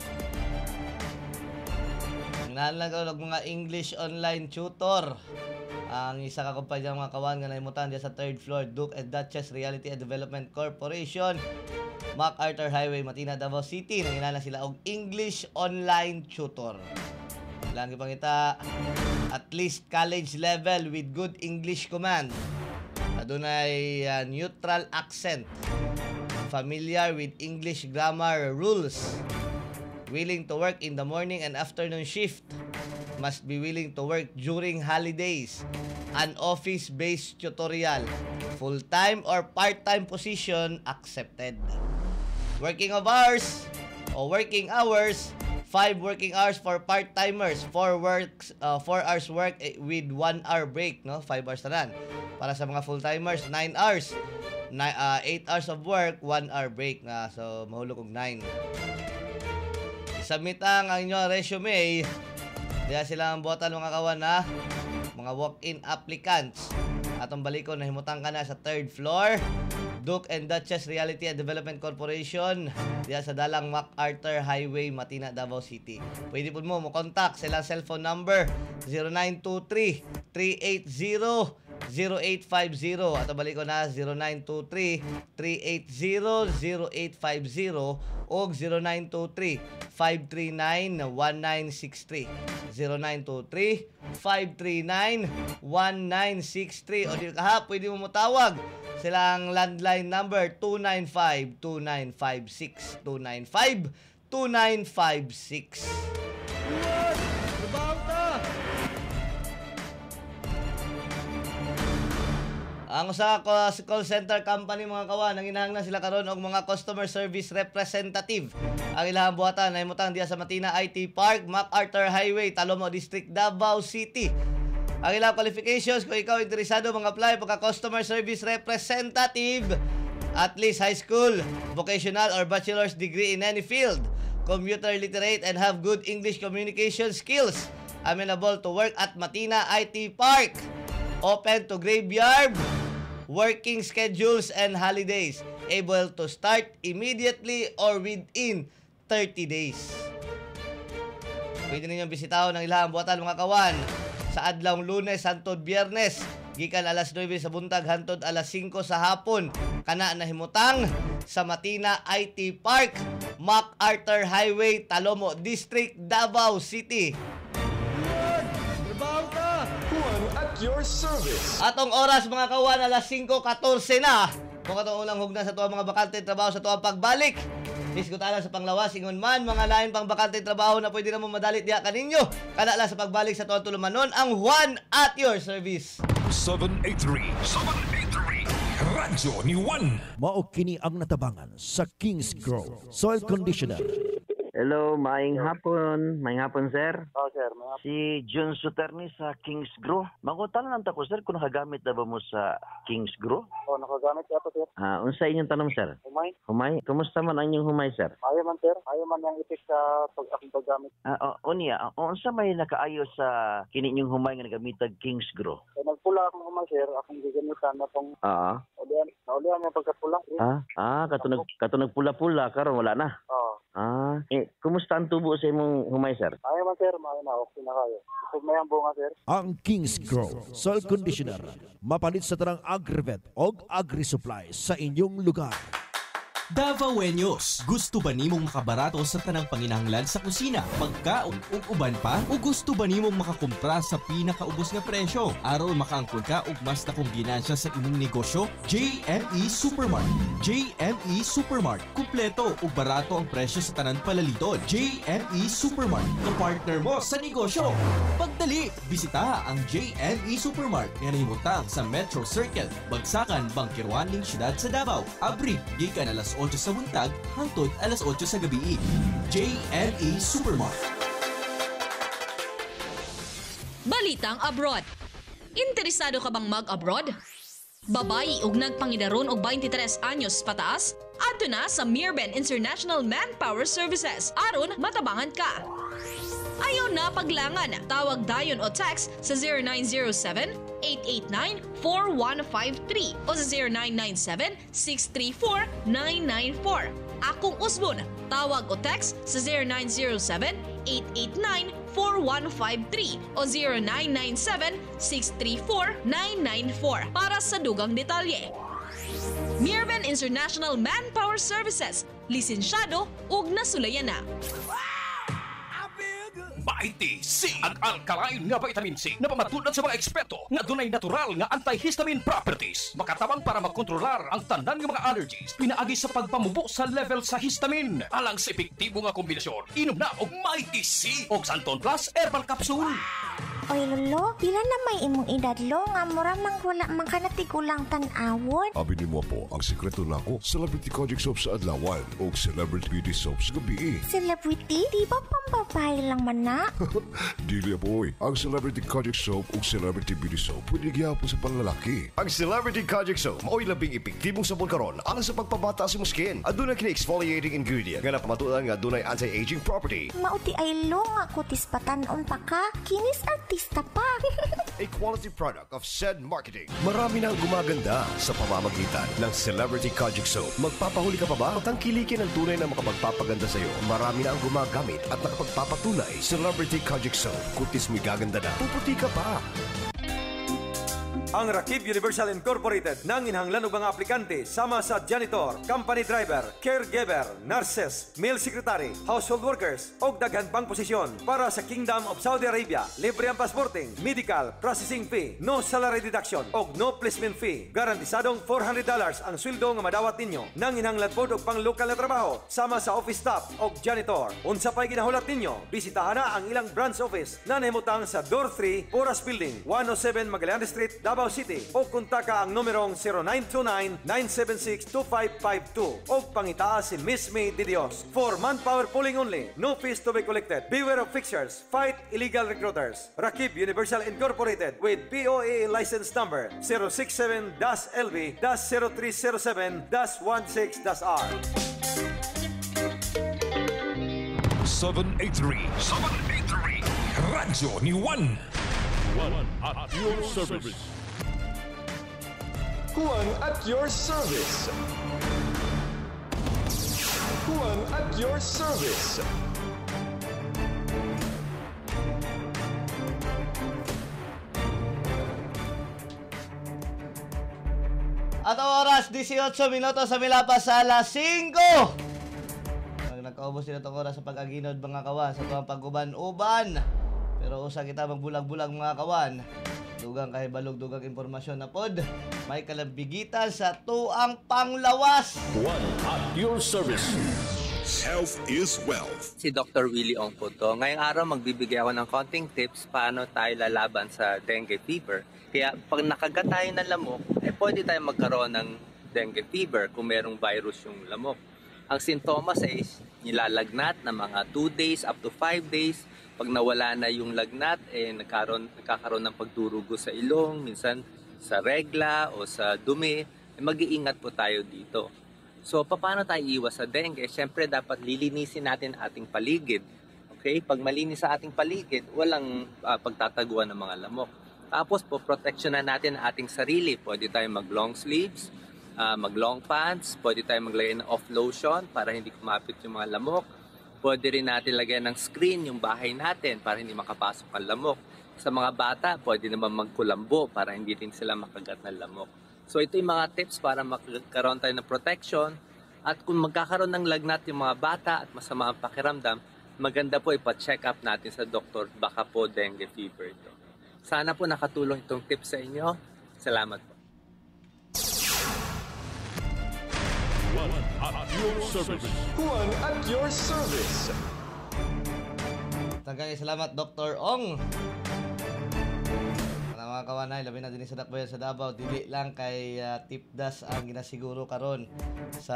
Nangyahan lang ka mga English online tutor. Ang isa ka kumpanya mga kawan nga naimutan diya sa 3rd floor, Duke and Duchess Reality and Development Corporation. MacArthur Highway, Matina, Davao City. Nanginala sila og English online tutor. Lang ipangita, at least college level with good English command. Adunay neutral accent. Familiar with English grammar rules. Willing to work in the morning and afternoon shift. Must be willing to work during holidays. An office-based tutorial. Full-time or part-time position accepted. Working hours, 5 working hours for part-timers, 4 hours work with 1 hour break, no? 5 hours na lang. Para sa mga full-timers, 9 hours. 8 hours of work, 1 hour break na. So, mahulog og 9. Isubmit ang inyong resume. Diya sila ang botal mga kawan na mga walk-in applicants. Atong balikon na himutang ka na sa 3rd floor. Duke and Duchess Realty and Development Corporation. Diya sa dalang MacArthur Highway, Matina, Davao City. Pwede po mo contact sila cellphone number 0923-380-0850 at balik ko na 0923-380-0850 o 0923-539-1963 0923-539-1963 o di ka ha, pwede mo matawag silang landline number 295-2956 295-2956. Ang usa ka call center company mga kawan, nanginahanglan sila karon og mga customer service representative. Ang ilahang buhatan ay mutang diya sa Matina IT Park, MacArthur Highway, Talomo District, Davao City. Ang ilang qualifications, kung ikaw interesado mag-apply pagka customer service representative, at least high school, vocational or bachelor's degree in any field, computer literate and have good English communication skills, amenable to work at Matina IT Park, open to graveyard, working schedules and holidays, able to start immediately or within 30 days. Pwede ninyong bisitaw ng ilahang buhatan mga kawan sa adlawng Lunes hangtod Biyernes, gikan alas 9 sa buntag hangtod alas 5 sa hapon, kana na himutang sa Matina IT Park, MacArthur Highway, Talomo District, Davao City. Juan at your service. Atong oras mga kawan, alas 5:14 na. Kung katong ulang hugna sa tuwang mga bakante trabaho sa tuwang pagbalik. Diskutalan sa panglawas, ingon man, mga lain pang bakante trabaho na pwede na mo madalit diya kaninyo. Kanala sa pagbalik sa tuwang tulumanon, ang Juan at your service. 783 Radyo ni Juan. Mao kini ang natabangan sa Kings Grove Soil Conditioner. Hello, maayong hapon. Maayong hapon, sir. Oh, sir. Si John Suterni sa Kings Grow. Mangutan lang ko, sir, kung nakagamit na ba mo sa Kings Grow? Oh, nakagamit ka to, sir. Unsa inyong tanong, sir? Humay. Humay? Kumusta man ang inyong humay, sir? Ayaw man, sir. Ayaw man yung ipik sa akong paggamit. Unsa may nakaayo sa kini inyong humay nga nagamit Kings Grow? Nagpula akong humay, sir. Akong gigamitan na itong... Naulihan yung pagkapula. Katunog pula-pula, karon wala na? Oo. Kumusta ang tubo sa imong humay, sir? Ayaw man, sir. Ayaw na. Okay na kayo. Gusto may ang bunga, sir. Ang Kings Grove Soil Conditioner, mapalit sa tarang Agrivet o Agri-Supply sa inyong lugar. Davaoenos, gusto ba nimong makabarato sa tanang panginahanglan sa kusina, pagkaon ug uban pa? O gusto ba nimong makakumpra sa pinakaubos nga presyo? Aron makaangkon ka og mas dakong ginansya sa imong negosyo? JME Supermart. JME Supermart, kumpleto ug barato ang presyo sa tanan palaliton. JME Supermart, ka-partner mo sa negosyo. Pagdali, bisita ang JME Supermart nga nahimutang sa Metro Circle, Bagsakan, Bangkiruan ning siyudad sa Davao. Abri gikan alas 8 sa buntag hangtod alas 8 sa gabi. JME Supermart. Balitang abroad. Interesado ka bang mag-abroad? Babayi ug nagpangidaron og 23 anyos pataas? Adto na sa Mirben International Manpower Services aron matabangan ka. Ayaw na paglangan. Tawag dayon o text sa 0907-889-4153 o sa 0997-634-994. Akong Usbon. Tawag o text sa 0907-889-4153 o 0997-634-994 para sa dugang detalye. Mirben International Manpower Services, lisensyado ug nasulayan na. Vitamin C, ang alkaline nga vitamin C na pamatulad sa mga eksperto nga dunay natural nga antihistamine properties. Makatabang para makontrolar ang tanan nga mga allergies pinaagi sa pagpamubo sa level sa histamine. Alang sa epektibo nga kombinasyon, inom na og Mighty C og Santon Plus Herbal Capsule. Oy lolo, pila na may imong edad lo nga mura mang wala man ka natigulang tan-awon. Abi ni mo po, ang sekreto nako, Celebrity Kojic Soap sa adlawan o Celebrity Beauty Soap sa gabi. Celebrity? Di ba pambabae lang man na? Dili boy, ang Celebrity Kojic Soap o Celebrity Beauty Soap pwede gyapon sa panlalaki. Ang Celebrity Kojic Soap mao'y labing epektibong sabon karon alang sa pagpabata sa imong skin. Aduna kini exfoliating ingredient nga napamatulan nga dunay anti-aging property. Mauti ay lo nga kutis patanon pa ka. Kinis artista pa. A quality product of said marketing. Marami nang gumaganda sa pamamagitan ng Celebrity Kojic Soap. Magpapahuli ka pa ba? Tangkilikin ang tunay na makapagpapaganda sa iyo. Marami na ang gumagamit at nakapagpapatunay. Celebrity Kojic Soap. Kutis mo gaganda na. Puputi ka pa. Ang Rakib Universal Incorporated nang inhanglan og mga aplikante sama sa janitor, company driver, caregiver, nurses, meal secretary, household workers ug daghan pang posisyon para sa Kingdom of Saudi Arabia. Libre ang passporting, medical, processing fee, no salary deduction ug no placement fee. Garantisadong $400 ang sweldo nga madawat ninyo. Nang inhanglan pod og pang lokal na trabaho sama sa office staff ug janitor. Unsa pay ginahulat ninyo? Bisitahan na ang ilang branch office na nahimutang sa Door 3, Poras Building, 107 Magallanes Street, Davao City o kontaka ang numerong 0929-976-2552 o pangitaas si Miss May de Dios. For manpower pooling only, no fees to be collected. Beware of fixers, fight illegal recruiters. Rakib Universal Incorporated with POA license number 067-LV-0307-16-R. 783 Radyo ni Juan at your service. Juan at your service. Juan at your service. At oras 18 minutos sa milapas sa alas 5. Nagkaubos sila itong oras sa pag-aginod mga kawan sa tuwang pag-uban-uban. Pero usa kita magbulag-bulag mga kawan. Dugang kahibalog, dugang impormasyon na pod. May kalambigitan sa tuang panglawas. Juan at your service. Health is wealth. Si Dr. Willie Ong po to. Ngayong araw magbibigay ako ng konting tips paano tayo lalaban sa dengue fever. Kaya pag nakagat tayo ng lamok, pwede tayo magkaroon ng dengue fever kung merong virus yung lamok. Ang sintomas ay nilalagnat na mga 2 days up to 5 days. Pag nawala na yung lagnat, nagkakaroon ng pagdurugo sa ilong, minsan sa regla o sa dumi, mag-iingat po tayo dito. So, paano tayo iwas sa dengue? Siyempre, dapat lilinisin natin ating paligid. Okay? Pag malinis sa ating paligid, walang pagtataguan ng mga lamok. Tapos po, proteksyonan natin ang ating sarili. Pwede tayo mag-long sleeves, mag-long pants, pwede tayo maglagay ng off lotion para hindi kumapit yung mga lamok. Pwede rin natin lagyan ng screen yung bahay natin para hindi makapasok ang lamok. Sa mga bata, pwede naman magkulambo para hindi rin sila makagat ng lamok. So ito yung mga tips para magkaroon tayo ng protection. At kung magkakaroon ng lagnat yung mga bata at masama ang pakiramdam, maganda po ipa-check up natin sa doktor. Baka po dengue fever ito. Sana po nakatulong itong tips sa inyo. Salamat po. Juan at your service. Juan at your service. Tagay salamat Dr. Ong. Mga kawanay, labi na din sa Dakbayan sa Davao, dili lang kay Tipdas ang ginasiguro karon sa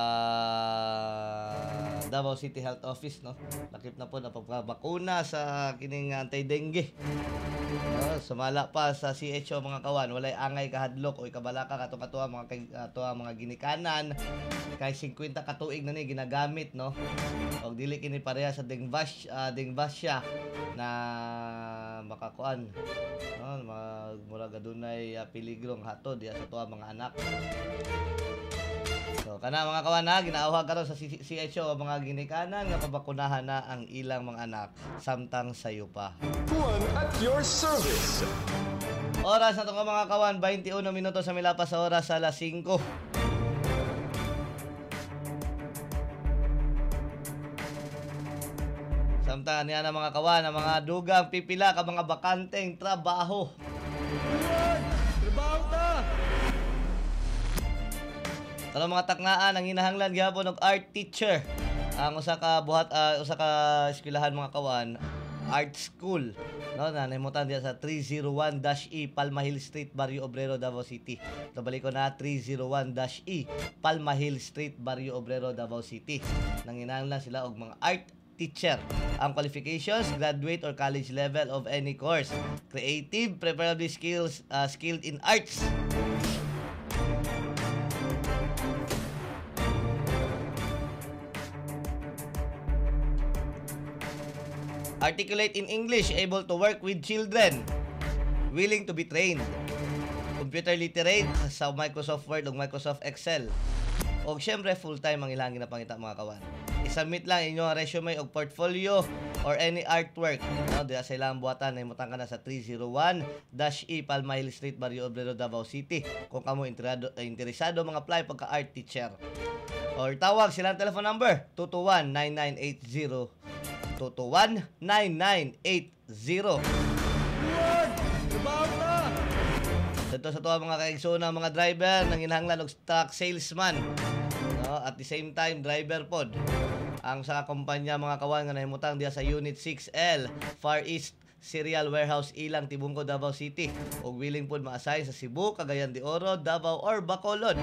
Davao City Health Office, no. Lakip na po na pagpabakuna sa kining anti-dengue. Sumala pa sa CHO mga kawan, walay angay kahadlok o ikabalaka katong mga ginikanan kay 50 ka tuig na ni ginagamit, no. Og dili kini pareha sa dengbasya na makakuan, no, murag adunay peligro nga hatod diya sa tuwa mga anak. So kana mga kawan na ginaawhag karon sa CHO ang mga ginikanan nga pabakunahan na ang ilang mga anak samtang sayo pa. Juan at your service. Oras na to mga kawan, 21 minutos sa milapas sa oras sa alas 5. Samtang niya na mga kawan, ang mga dugang pipila ka mga bakanteng trabaho. Trabaho ta! Kalau mga taknaan ang hinahanglan gyapon og art teacher. Ang usa ka eskwelahan mga kawan, art school, no, na nahimutan diya sa 301-E Palma Hill Street, Barrio Obrero, Davao City. Balik ko na 301-E Palma Hill Street, Barrio Obrero, Davao City. Nanginahanglan sila og mga art teacher. Ang qualifications, graduate or college level of any course. Creative, preferably skilled in arts. Articulate in English, able to work with children, willing to be trained. Computer literate sa Microsoft Word o Microsoft Excel. O syempre full-time ang ilang ginapangita mga kawan. I-submit lang inyong resume o portfolio or any artwork. No, diya sa ilang buhatan, naimutan ka na sa 301-E Palma Hill Street, Barrio Obrero, Davao City. Kung kamo interesado mag-apply pagka art teacher. Or tawag silang telephone number 221-9980. 221-9980. Dito sa tuwa mga kaigsoon mga driver nang hinahanglan og truck salesman. No, at the same time driver pod. Ang sa kumpanya mga kawan nga nahimutang diya sa Unit 6L Far East Cereal Warehouse Ilang, Tibungco, Davao City. Og willing pod ma-assign sa Cebu, Cagayan de Oro, Davao or Bacolod.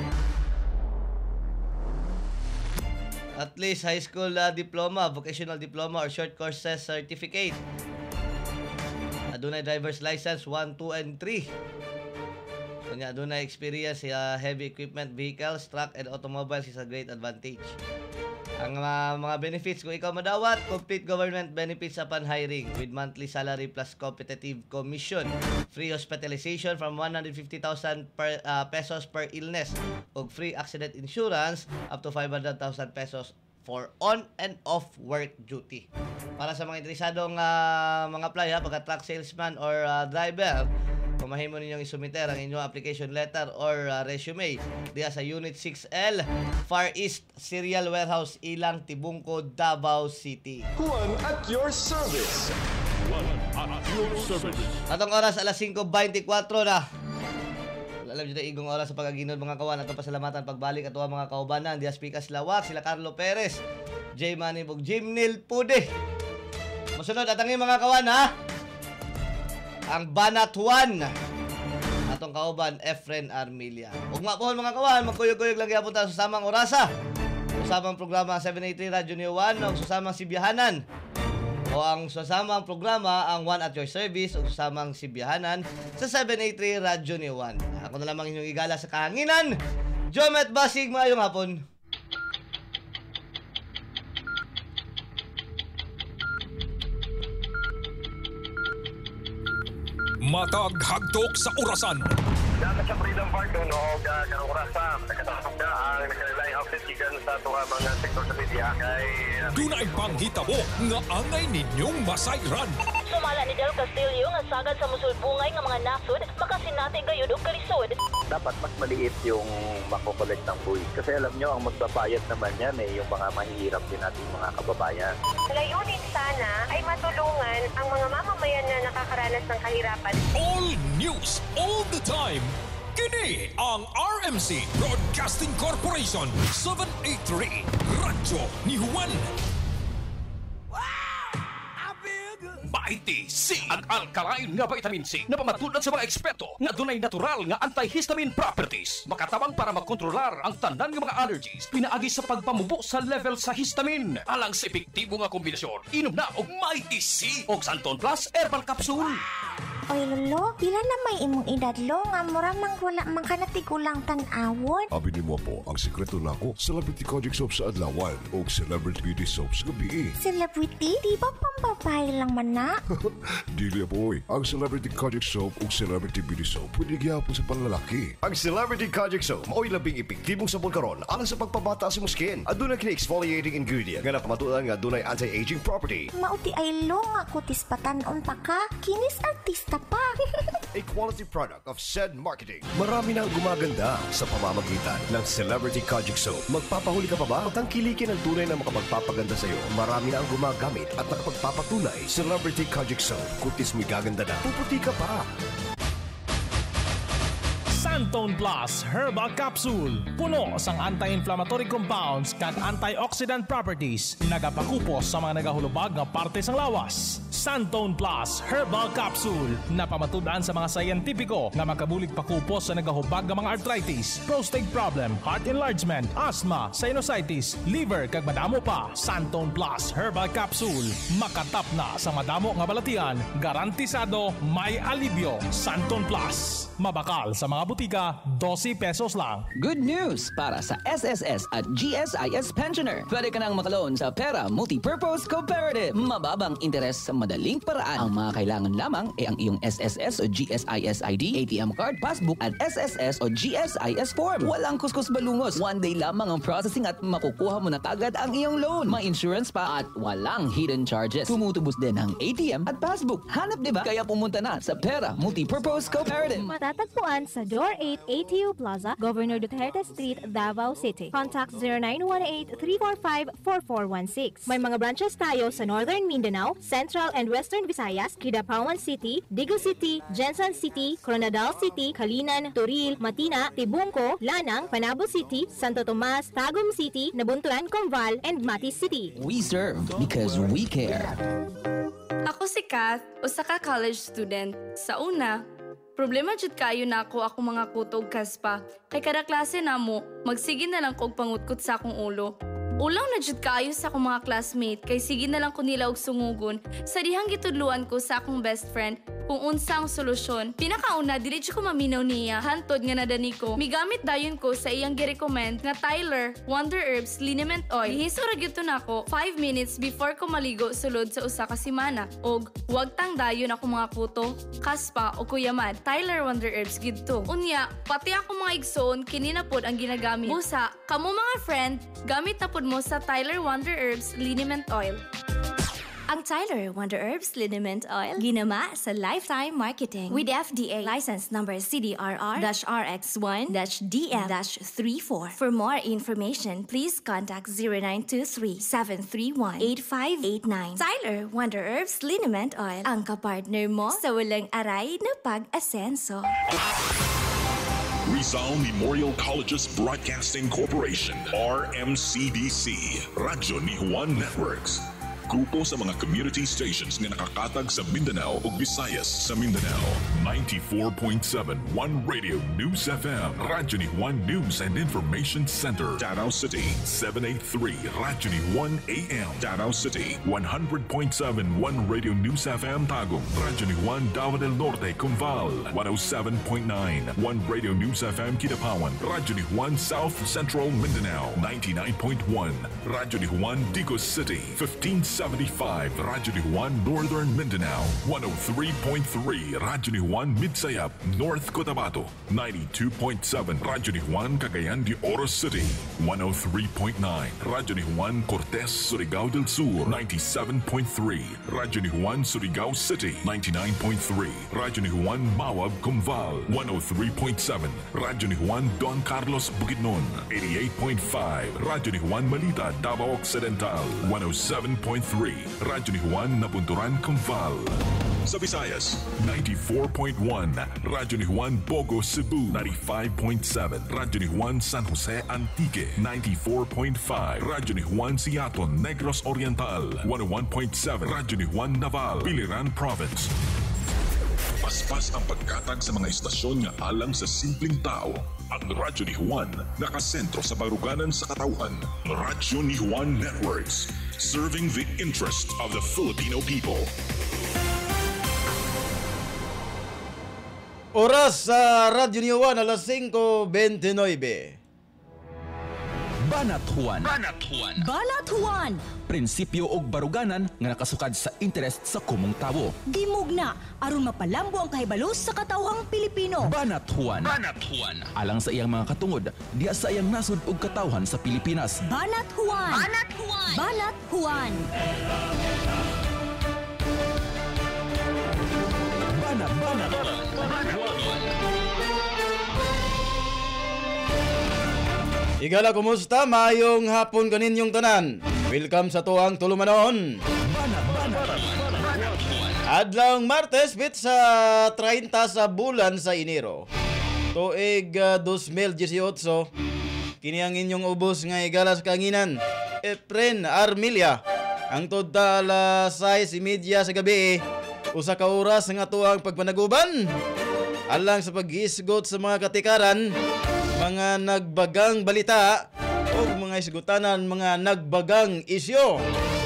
At least high school diploma, vocational diploma or short courses certificate. Adunay driver's license 1, 2, and 3. Kanya adunay experience sa heavy equipment vehicles, truck, and automobiles is a great advantage. Ang mga benefits kung ikaw madawat, complete government benefits upon hiring with monthly salary plus competitive commission, free hospitalization from 150,000 pesos per illness, ug free accident insurance up to 500,000 pesos for on and off work duty. Para sa mga interesadong mga apply pagka truck salesman or driver, pumahimo ninyong isumiter ang inyong application letter or resume diya sa Unit 6L Far East Cereal Warehouse Ilang, Tibungco, Davao City. Juan at your service. Juan at your service. Atong oras alas 5:24 na. Alam nyo na igong oras sa pagaginod mga kawan. Atong pasalamatan pagbalik ato mga kaubanan diya Speakers Lawak, sila Carlo Perez, J. Manibog, Jimnil Pude. Masunod atangin mga kawan ha. Ang Banatuan atong kauban Efren Armilia. Ug mapuhon mga kawan, magkuyog-kuyog lang gyapon ta sa samang orasa. Usamang programa 783 Radyo New 1 ug susamang Sibiyahanan. O ang susamang programa ang One at Your Service ug susamang Sibiyahanan sa 783 Radyo New 1. Ako na lamang inyong igala sa kahanginan. Jomet Basig, maayong hapon. Matag hagtok sa orasan. Dapat sa Freedom Park doon o kanang orasa. Nakatasok na ang nakalilaing outfit gikan sa tuha mga sektor sa media. Dunay panghitabo nga angay ninyong masayran. Sumala ni Del Castillo nga sagad sa musulbungay nga mga nasod, makasinati gayud og kalisod. Dapat mas maliit yung makokolekt ng buwis. Kasi alam nyo, ang magbabayad naman yan yung mga mahihirap din natin mga kababayan. Layunin sana ay matulungan ang mga mamamayan na nakakaranas ng kahirapan. All news, all the time. Kini ang RMC Broadcasting Corporation 783 Radyo ni Juan. Baiti C ang alkaline nga vitamin C na pamatulad sa mga eksperto nga dunay natural nga antihistamine properties. Makatabang para makontrolar ang tanan nga mga allergies pinaagi sa pagpamubo sa level sa histamine. Alang sa epektibo nga kombinasyon, inom na og Mighty C og Santon Plus Herbal Capsule. Oy lolo, pila na may imong edad lo nga mura mang wala man ka natigulang tan-awon. Abi ni mo po, ang sekreto nako, Celebrity Kojic Soap sa adlawan o Celebrity Beauty Soap sa gabi. Celebrity? Di ba babae lang man na. Dili boy, ang Celebrity Kojic Soap ug Celebrity Beauty Soap pwede gyapon sa panlalaki. Ang Celebrity Kojic Soap mao'y labing epektibong sabon karon alang sa pagpabata sa imong skin. Aduna kini exfoliating ingredient nga napamatudan nga adunay anti-aging property. Mauti ay lo nga kutis patanon pa ka. Kinis artista pa. A quality product of Said Marketing. Marami na ang gumaganda sa pamamagitan ng Celebrity Kojic Soap. Magpapahuli ka pa ba? Tangkilikin ang tunay na makapagpapaganda sa iyo. Marami na ang gumagamit at nakapagpapatunay. Celebrity Kojic Soap. Kutis mo'y gaganda na. Puputi ka pa. Santone Plus Herbal Capsule. Puno sang anti-inflammatory compounds kag antioxidant properties. Nagapakupos sa mga nagahulubag nga parte sang lawas. Santone Plus Herbal Capsule. Napamatudan sa mga sayentipiko nga makabulig pakupos sa nagahubag nga mga arthritis, prostate problem, heart enlargement, asthma, sinusitis, liver kag madamo pa. Santone Plus Herbal Capsule. Makatap na sa madamo nga balatian. Garantisado may alibyo. Santone Plus. Mabakal sa mga butika, 12 pesos lang. Good news para sa SSS at GSIS pensioner. Pwede ka nang makaloan sa Pera Multipurpose Cooperative. Mababang interes sa madaling paraan. Ang mga kailangan lamang ay ang iyong SSS o GSIS ID, ATM card, passbook at SSS o GSIS form. Walang kuskus balungos. One day lamang ang processing at makukuha mo na kagad ang iyong loan. May insurance pa at walang hidden charges. Tumutubos din ang ATM at passbook. Hanap diba? Kaya pumunta na sa Pera Multipurpose Cooperative. Matatagpuan sa Door 8 ATU Plaza, Governor Duterte Street, Davao City. Contact 0918-345-4416. May mga branches tayo sa Northern Mindanao, Central and Western Visayas, Kidapawan City, Digo City, Jensan City, Coronadal City, Kalinan, Turil, Matina, Tibungco, Lanang, Panabo City, Santo Tomas, Tagum City, Nabunturan, Combal, and Matis City. We serve because we care. Ako si Kath, usa ka college student. Sa una, problema jud kayo na ako mga kutog kaspa. Kay kada klase namo, magsige na lang kog pangutkot sa akong ulo. Ulaw na jud kayo sa akong mga classmate kay sige na lang ko nila og sungugon sa dihang gitudluan ko sa akong best friend kung unsa ang solusyon. Pinakauna, dili jud ko maminaw niya hantod nga nadani ko. Migamit dayon ko sa iyang gi-recommend nga Tyler Wonder Herbs Liniment Oil. Ihiso ra gyud to nako 5 minutes before ko maligo sulod sa usa ka semana. Og wag tang dayon ako mga kuto, kaspa o kuyamad. Tyler Wonder Herbs gyud to. Unya, pati ako mga igsoon kini na pod ang ginagamit. Busa, kamo mga friend, gamit na pod mo sa Tyler Wonder Herbs Liniment Oil. Ang Tyler Wonder Herbs Liniment Oil, ginama sa Lifetime Marketing with FDA license number CDRR-RX1-DF-34. For more information, please contact 0923-731-8589. Tyler Wonder Herbs Liniment Oil, ang kapartner mo sa walang aray na pag-asenso. Rizal Memorial Colleges Broadcasting Corporation, RMCDC, Radyo ni Juan Networks. Grupo sa mga community stations nga nakakatag sa Mindanao ug Visayas sa Mindanao. 94.7 One Radio News FM, Radyo ni Juan News and Information Center, Davao City. 783 Radyo ni Juan AM, Davao City. 100.7 One Radio News FM Tagum, Radyo ni Juan Davao del Norte, Cumval. 107.9 One Radio News FM Kidapawan, Radyo ni Juan South Central Mindanao. 99.1 Radyo ni Juan Digos City. 1575 Radyo ni Juan Northern Mindanao. 103.3 Radyo ni Juan Midsayap, North Cotabato. 92.7 Radyo ni Juan Cagayan de Oro City. 103.9 Radyo ni Juan Cortez, Surigao del Sur. 97.3 Radyo ni Juan Surigao City. 99.3 Radyo ni Juan Mawab, Cumval. 103.7 Radyo ni Juan Don Carlos, Bukidnon. 88.5 Radyo ni Juan Malita, Davao Occidental. 107.3 Radyo ni Juan Nabunturan, Cumval. Sa Visayas, 94.1 Radyo ni Juan Bogo, Cebu. 95.7 Radyo ni Juan San Jose Antique. 94.5 Radyo ni Juan Siaton, Negros Oriental. 101.7 Radyo ni Juan Naval, Biliran Province. Paspas ang pagkatag sa mga istasyon nga alang sa simpleng tao. Ang Radyo ni Juan nakasentro sa baruganan sa katauhan. Radyo ni Juan Networks, serving the interest of the Filipino people. Oras sa Radyo ni Juan, alas 5:29. Banat Juan. Banat Juan. Prinsipyo og baruganan nga nakasukad sa interest sa kumong tawo. Dimugna aron mapalambo ang kahibalo sa katawhang Pilipino. Banat Juan. Alang sa iyang mga katungod, diha sa iyang nasud og katawhan sa Pilipinas. Banat Juan. Banat Juan. Banat Juan. Igala, kumusta? Mayong hapon kaninyong tanan. Welcome sa tuwang tulumanon. Adlang Martes, bit sa 30 sa bulan sa Enero. Tuig 2018, kini ang inyong ubos nga igalas kanginan. Efren Armilia. Ang total 6:30 sa gabi. Usa ka oras nga tuwang pagpanaguban. Alang sa pag-isgot sa mga katikaran, mga nagbagang balita o mga isgutanan, mga nagbagang isyo.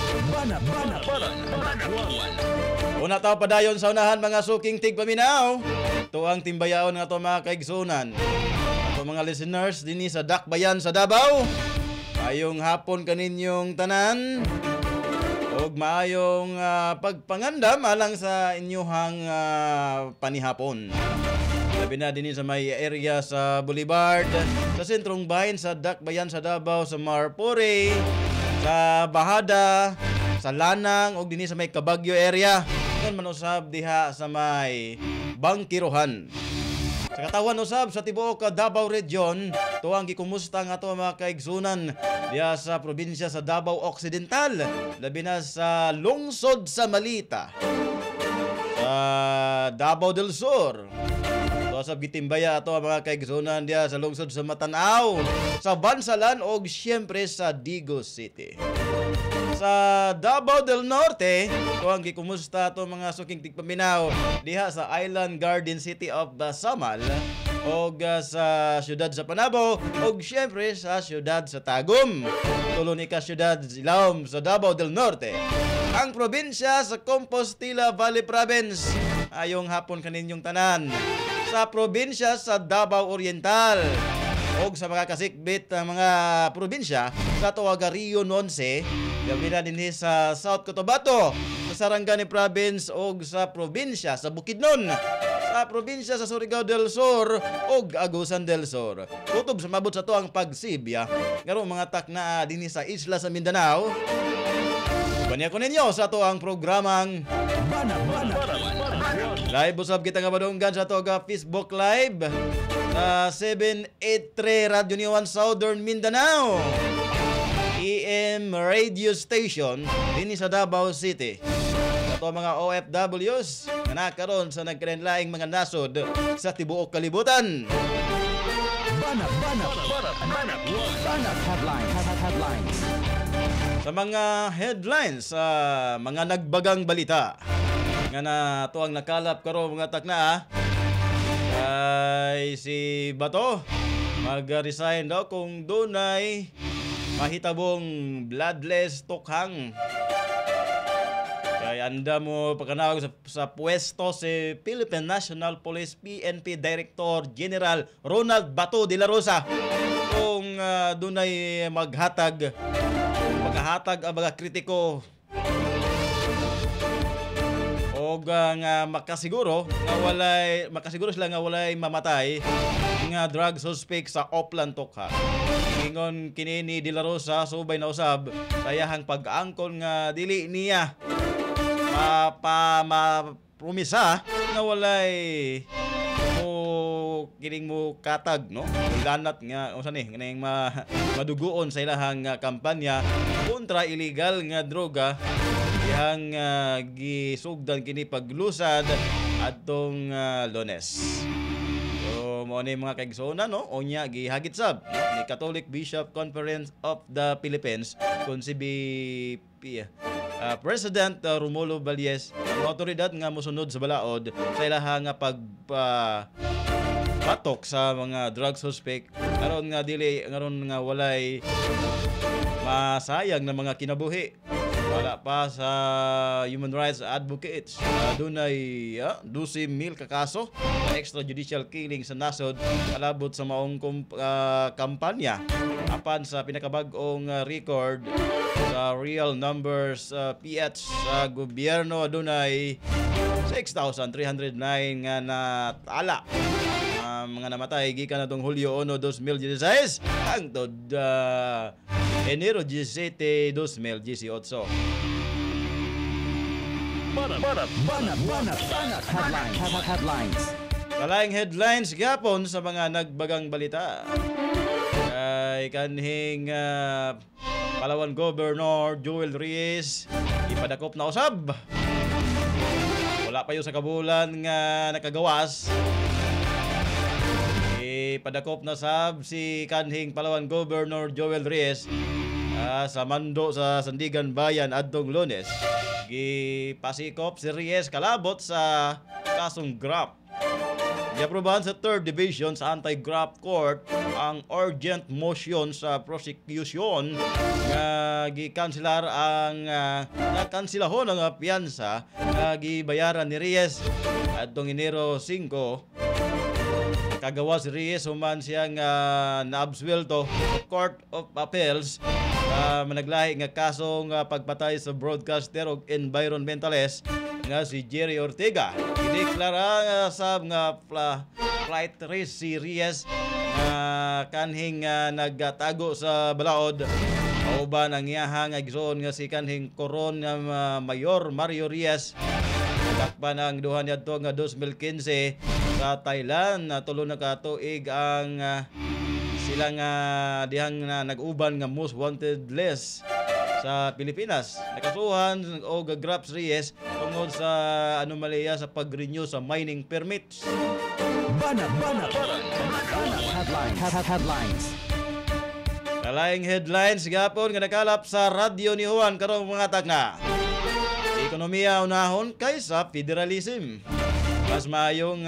Una tao padayon sa unahan, mga suking tigpaminaw. Ito ang timbayaon nga ito mga kaigsunan. Ito mga listeners din sa Dakbayan sa Davao. Ayong hapon kaninyong tanan. O maayong pagpangandam alang sa inyuhang panihapon. Labi na din sa may area sa Boulevard, sa sentrong bahin sa Dakbayan sa Davao, sa Marpore, sa Bahada, sa Lanang, o din sa may Kabagyo area. Doon man usab diha sa may Bangkirohan. Sa katawan usab sa tibuok Davao Region, tuwang gikumusta nga to mga kaigsunan diha sa probinsya sa Davao Occidental, labi na sa lungsod sa Malita, sa Davao del Sur. Sa gitimbaya ato ang mga kaigsunan diya sa lungsod sa Matanao, sa Bansalan o siyempre sa Digos City. Sa Davao del Norte, ito ang gikumusta ato mga suking tigpaminaw diha sa Island Garden City of Samal o sa siyudad sa Panabo o siyempre sa siyudad sa Tagum. Tulo ni ka siyudad Silaom sa Davao del Norte. Ang probinsya sa Compostela Valley Province, ayong hapon kaninyong tanan. Sa probinsya sa Davao Oriental o sa mga kasikbit ng mga probinsya sa Tuaga Rio Nonce, gabi na din sa South Cotabato, sa Sarangani Province o sa probinsya sa Bukidnon, sa probinsya sa Surigao del Sur o Agusan del Sur. Kutob sa mabot sa to ang pagsibya ngarong mga takna din sa isla sa Mindanao. Banya ko ninyo sa to ang programang Live usab kita nga madunggan sa toga Facebook Live sa 783 Radio New One Southern Mindanao EM Radio Station din sa Davao City. Sa mga OFWs na nakaroon sa nagkarenlaing mga nasod sa tibuok kalibutan. Banat headlines. Sa mga headlines sa mga nagbagang balita nga na to ang nakalap karon mga takna ay si Bato mag-resign daw kung dunay mahitabong bloodless tukhang. Kaya anda mo pagkanawag sa pwesto si Philippine National Police PNP Director General Ronald Bato de la Rosa kung dunay maghatag ang mga kritiko o nga makasiguro sila nga walay mamatay nga drug suspect sa Oplan Tokha. Ingon kini ni De La Rosa subay na usab sayahang pag-angkon nga dili niya promisa nga walay kining mo katag no lanat nga unsa ni kanang maduguon sa ilahang kampanya kontra illegal nga droga yang gisugdan kini paglusad adtong Lunes. So mo ni mga kaigsunan no onya gihagit sab ni Catholic Bishop Conference of the Philippines kun si BP President Romulo Valdez ang otoridad nga mosunod sa balaod sa ilahang patok sa mga drug suspect aron nga dili aron nga walay masayang na mga kinabuhi Wala pa sa human rights advocates. Dunay 12,000 ka kaso sa extrajudicial killing sa nasod palabot sa maong kampanya. Apan sa pinakabag-ong record sa real numbers PH sa gobyerno dunay 6,309 nga natala. Mga namatay gikan natong Hulyo 1, 2016 hangtod Enero 17, 2018. Banat headlines. Kalaing headlines gapon sa mga nagbagang balita. Kay kanhing Palawan Governor Joel Reyes ipadakop na usab. Wala pa yun sa kabulan nga nakagawas. Ipadakop na sab si kanhing Palawan Governor Joel Reyes sa mando sa Sandigan Bayan adtong Lunes. Gipasikop si Reyes kalabot sa kasong graft. Giaprobahan sa 3rd Division sa Anti-Graft Court ang urgent motion sa prosecution nga gikanselar ang nakansilahon ang piyansa nga gibayaran ni Reyes adtong Enero 5. Kagawa si Reyes human siyang naabsuelto sa Court of Appeals managlahi nga kasong pagpatay sa broadcaster ug environmentalist nga si Jerry Ortega. Gideklara sa nga flight risk si Reyes kanhing nagtago sa balaod. Kauban ang iyahang igsoon nga si kanhing koron nga Mayor Mario Reyes. Takpan ang duha niadto nga 2015 sa Thailand. Tulo na ka tuig ang sila nga dihang nag-uban nga most wanted list sa Pilipinas. Nakasuhan o gagraps Reyes tungod sa anomalya sa pag-renew sa mining permits. Banat headlines. Kalaing headlines gapon nga nakalap sa radyo ni Juan karong mga tagna. Ekonomiya unahon kaysa federalism. Mas mayong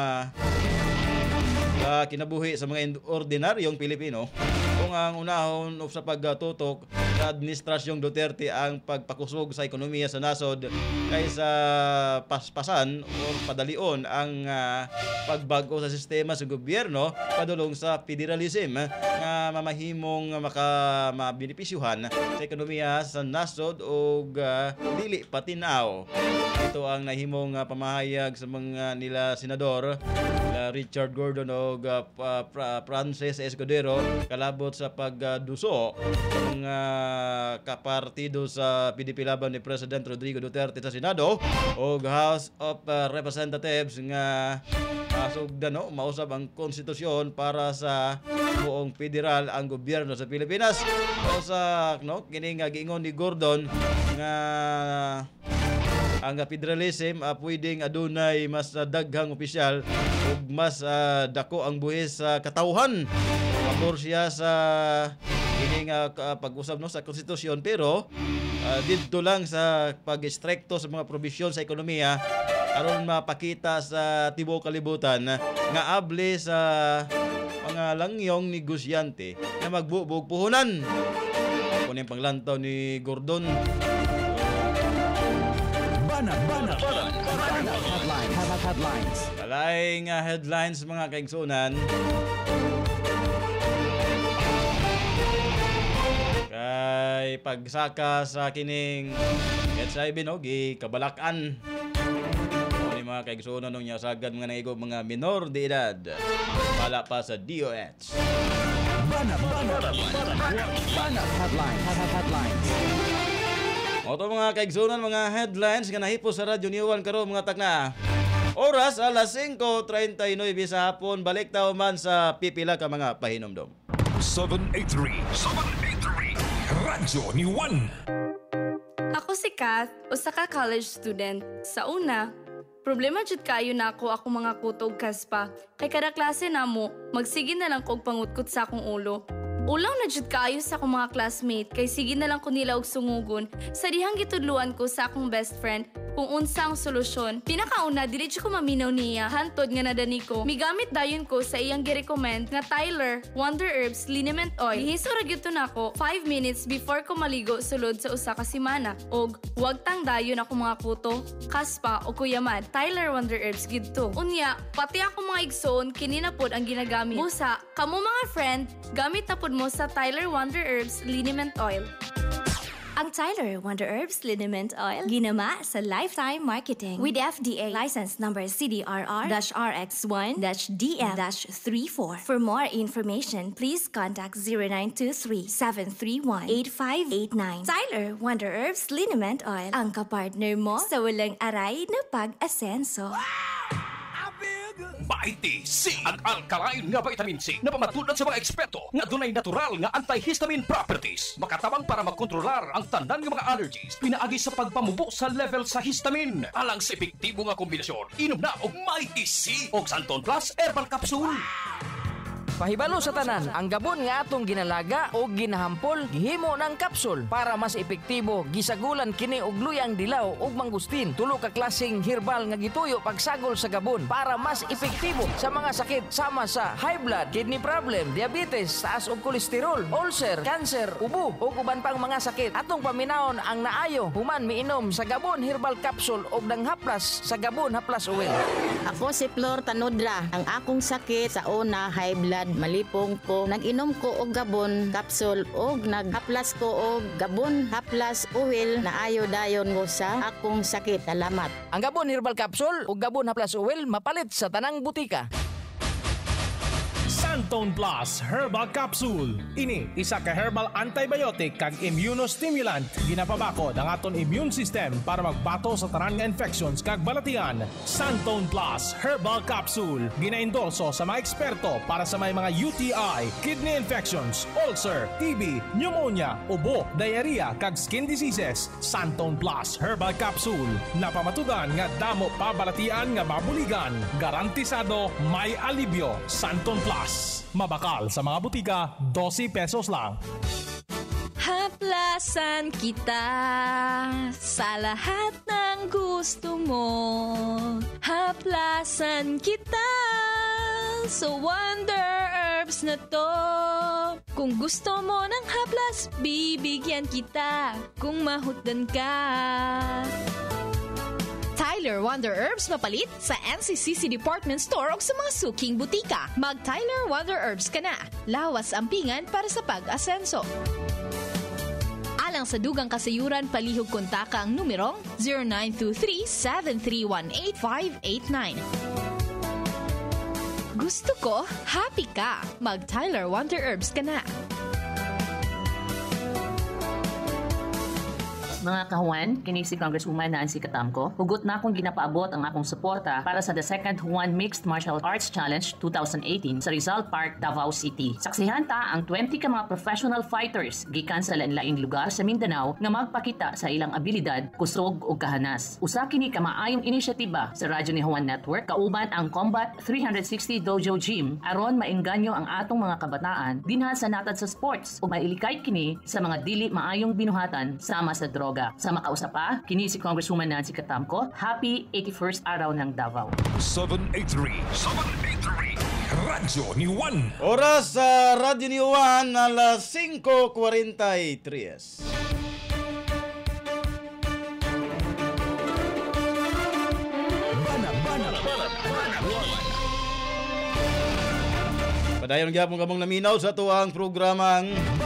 kinabuhi sa mga ordinaryong Pilipino kung ang unahon sa pagtutok sa Administrasyong Duterte ang pagpakusog sa ekonomiya sa nasod kaysa paspasan o padalion ang pagbago sa sistema sa gobyerno padulong sa federalism nga mamahimong mabinipisyuhan sa ekonomiya sa nasod o dili patinaw. Ito ang nahimong pamahayag sa mga nila senador Richard Gordon o Frances Escudero kalabot sa pagduso ng kapartido sa PDP laban ni President Rodrigo Duterte sa Senado o House of Representatives nga sugdan mausab ang konstitusyon para sa buong federal ang gobyerno sa Pilipinas. O sa kini nga giingon ni Gordon nga ang federalism pwedeng adunay mas daghang opisyal ug mas dako ang buhis sa katawhan. Pabor siya sa kini nga pag-usab sa konstitusyon pero didto lang sa pag-strikto sa mga probisyon sa ekonomiya aron mapakita sa tibuok kalibutan nga able sa mga langyong negosyante na magbubog puhunan. Kunin panglantaw ni Gordon. Headlines. Kalaing headlines mga kaigsunan. Kay pagsaka sa kining HIV kabalakan. Ni mga kaigsunan nung sagad mga naigo mga minor de edad. Wala pa sa DOH. Banat headlines. Oto mga kaigsunan, mga headlines nga nahipos sa radyo ni Juan karon mga tagna. Oras alas 5:39 sa hapon, balik tayo man sa pipila ka mga pahinomdom. 783 Radyo ni Juan. Ako si Kath, usa ka college student. Sa una, problema jud kaayo na ako mga kutog kaspa. Kay kada klase namo, magsige na lang kog pangutkot sa akong ulo. Ulaw na jud kaayo sa akong mga classmate kay sige na lang ko nila og sungugon sa dihang gitudluan ko sa akong best friend kung unsa ang solusyon. Pinakauna, dili jud ko maminaw niya hantod nga nadani ko. Migamit dayon ko sa iyang gi-recommend nga Tyler Wonder Herbs Liniment Oil. Gihiso ra gyud nako 5 minutes before ko maligo sulod sa usa ka semana. Og wag tang dayon ako mga kuto, kaspa o kuyamad. Tyler Wonder Herbs gid to. Unya, pati ako mga igsoon kini na pod ang ginagamit. Busa, kamo mga friend, gamit na pod mo sa Tyler Wonder Herbs Liniment Oil. Ang Tyler Wonder Herbs Liniment Oil, ginama sa Lifetime Marketing with FDA license number CDRR-RX1-DM-34. For more information, please contact 0923-731-8589. Tyler Wonder Herbs Liniment Oil, ang kapartner mo sa walang aray na pag-asenso. Vitamin C, ang alkaline nga vitamin C na pamatulad sa mga eksperto nga dunay natural nga antihistamine properties. Makatabang para makontrolar ang tanan nga mga allergies pinaagi sa pagpamubo sa level sa histamine. Alang sa epektibo nga kombinasyon, inom na og Mighty C og Santon Plus Herbal Capsule. Pahibalo sa tanan, ang gabon nga atong ginalaga o ginahampol, gihimo ng kapsul para mas epektibo. Gisagulan kini og luyang dilaw ug mangustin. Tulo ka klaseng herbal nga gituyo pagsagol sa gabon para mas epektibo sa mga sakit sama sa high blood, kidney problem, diabetes, taas og kolesterol, ulcer, cancer, ubo ug uban pang mga sakit. Atong paminawon ang naayo human miinom sa gabon herbal capsule og nanghaplas sa gabon haplas oil. Ako si Flor Tanudra. Ang akong sakit sa una high blood, malipong ko, nag-inom ko og gabon capsule og naghaplas ko og gabon haplas oil na ayo dayon ko sa akong sakit. Salamat. Ang gabon herbal capsule ug gabon haplas oil mapalit sa tanang butika. Santon Plus Herbal Capsule. Ini isa ka herbal antibiotic kag immunostimulant. Ginapabakod ang aton immune system para magbato sa tanan nga infections kag balatian. Santon Plus Herbal Capsule. Ginaendorso sa mga eksperto para sa may mga UTI, kidney infections, ulcer, TB, pneumonia, ubo, diarrhea kag skin diseases. Santon Plus Herbal Capsule. Napamatudan nga damo pabalatian nga mabuligan. Garantisado may alibyo. Santon Plus. Mabakal sa mga butika, 12 pesos lang. Haplasan kita sa lahat ng gusto mo. Haplasan kita sa Wonder Herbs na to. Kung gusto mo ng haplas, bibigyan kita kung mahutdan ka. Tyler Wonder Herbs mapalit sa NCCC Department Store o sa mga suking butika. Mag Tyler Wonder Herbs ka na. Lawas ampingan para sa pag-asenso. Alang sa dugang kasayuran, palihog kontaka ang numerong 0923-731-8589. Gusto ko, happy ka. Mag Tyler Wonder Herbs ka na. Mga kahuan, kini si Congresswoman Nancy Catamco. Hugot na akong ginapaabot ang akong suporta para sa the second Juan Mixed Martial Arts Challenge 2018 sa Rizal Park, Davao City. Saksihan ta ang 20 ka mga professional fighters gikan sa lain-laing lugar sa Mindanao nga magpakita sa ilang abilidad, kusog ug kahanas. Usa kini ka maayong inisyatiba sa Radyo ni Juan Network kauban ang Combat 360 Dojo Gym aron mainganyo ang atong mga kabataan dinha sa natad sa sports ug mailikay kini sa mga dili maayong binuhatan sama sa droga. Sa makausap pa, kini si Congresswoman Nancy Catamco. Happy 81st araw ng Davao. 783 Radyo ni Juan. Oras sa Radyo ni Juan, alas 5:43. Padayon gyapon kamong naminaw sa tuwang programang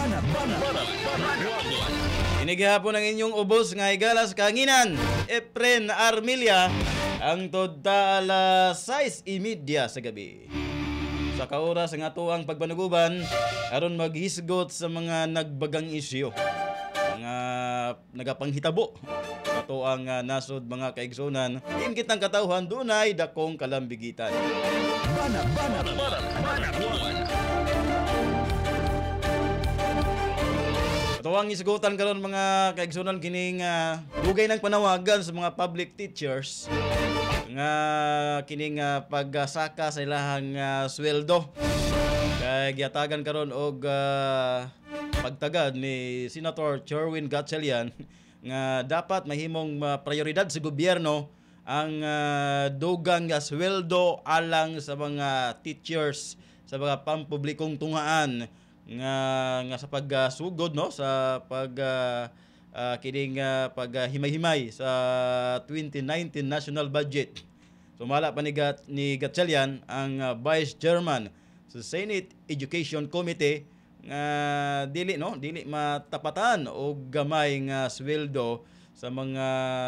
Inigihapon ang inyong ubos nga higalas kanginan, Efren Armilia, ang todta alas 6:30 sa gabi. Sa kaoras ang atuang pagbanuguban, aron maghisgot sa mga nagbagang isyu, mga nagapanghitabo. Ato ang nasod mga kaigsunan, ingkit ng katawhan dunay dakong kalambigitan. Ito ang isigutan karon mga kaigsunan kining dugay ng panawagan sa mga public teachers nga kining pagsaka sa ilahang sweldo. Kay giyatagan karon og pagtagad ni Senator Sherwin Gatchalian nga dapat mahimong prioridad sa gobyerno ang dugang nga sweldo alang sa mga teachers sa mga pampublikong tungaan nga sa pagsugod no sa kining paghimay-himay sa 2019 national budget. Sumala pa ni Gatchalian ang Vice Chairman sa Senate Education Committee nga dili matapatan og gamay nga sweldo sa mga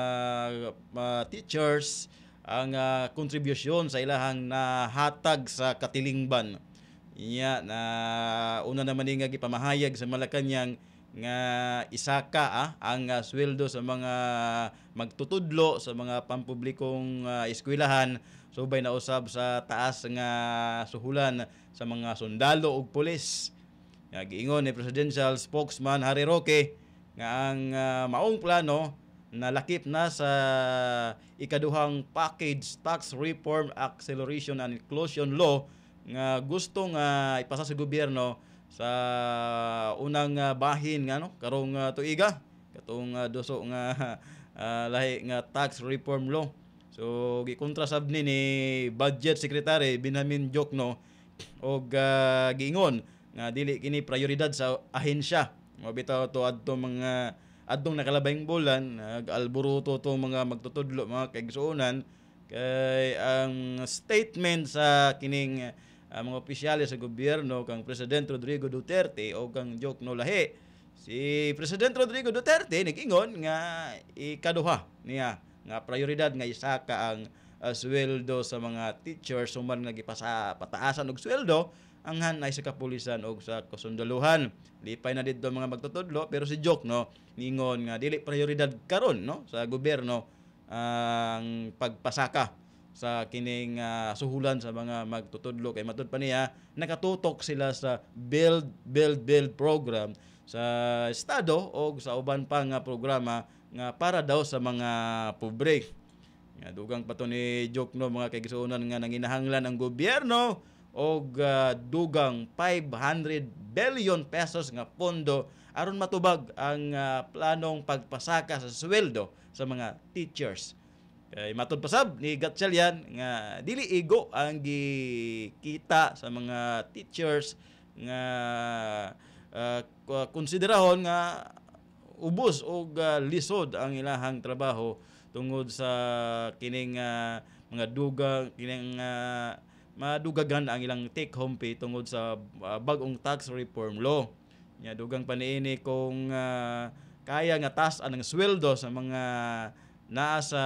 teachers ang kontribusyon sa ilahang nahatag sa katilingban. Inya na una naman nga gipamahayag sa Malacañang nga isaka ang sweldo sa mga magtutudlo sa mga pampublikong eskwelahan subay na usab sa taas nga suhulan sa mga sundalo ug pulis. Giingon ni Presidential Spokesman Harry Roque nga ang maong plano nalakip na sa ikaduhang package tax reform acceleration and inclusion law nga gusto nga ipasa sa gobyerno sa unang bahin nga karong tuiga katong duso nga lahi nga tax reform law. So gikontra sab ni Budget Secretary Benjamin Diokno og giingon nga dili kini prioridad sa ahensya. Mabitaw to adtong nakalabayng bulan alburuto to mga magtutudlo mga kaigsuonan kay ang statement sa kining mga opisyales sa gobyerno kang President Rodrigo Duterte o kang Diokno lahi. Si President Rodrigo Duterte nag-ingon nga ikaduha niya nga prioridad nga isaka ang sweldo sa mga teachers human nga pataasan og sweldo ang hanay sa kapulisan o sa kasundaluhan. Lipay na dito mga magtutudlo pero si Diokno ningon nga dili prioridad karon sa gobyerno ang pagpasaka sa kining suhulan sa mga magtutudlo kay matud pa niya nakatutok sila sa build program sa estado o sa uban pa nga programa nga para daw sa mga pobre. Nga dugang pa to ni Diokno mga kaigsuonan nga nanginahanglan ang gobyerno og dugang 500 billion pesos nga pondo aron matubag ang planong pagpasaka sa sweldo sa mga teachers. Kay matud pasab ni Gatchalian nga dili igo ang gikita sa mga teachers nga konsiderahon nga ubos og lisod ang ilahang trabaho tungod sa kining mga dugang kining madugagan ang ilang take home pay tungod sa bag-ong tax reform law. Nya dugang pa niini kung kaya nga taas ang sweldo sa mga naa sa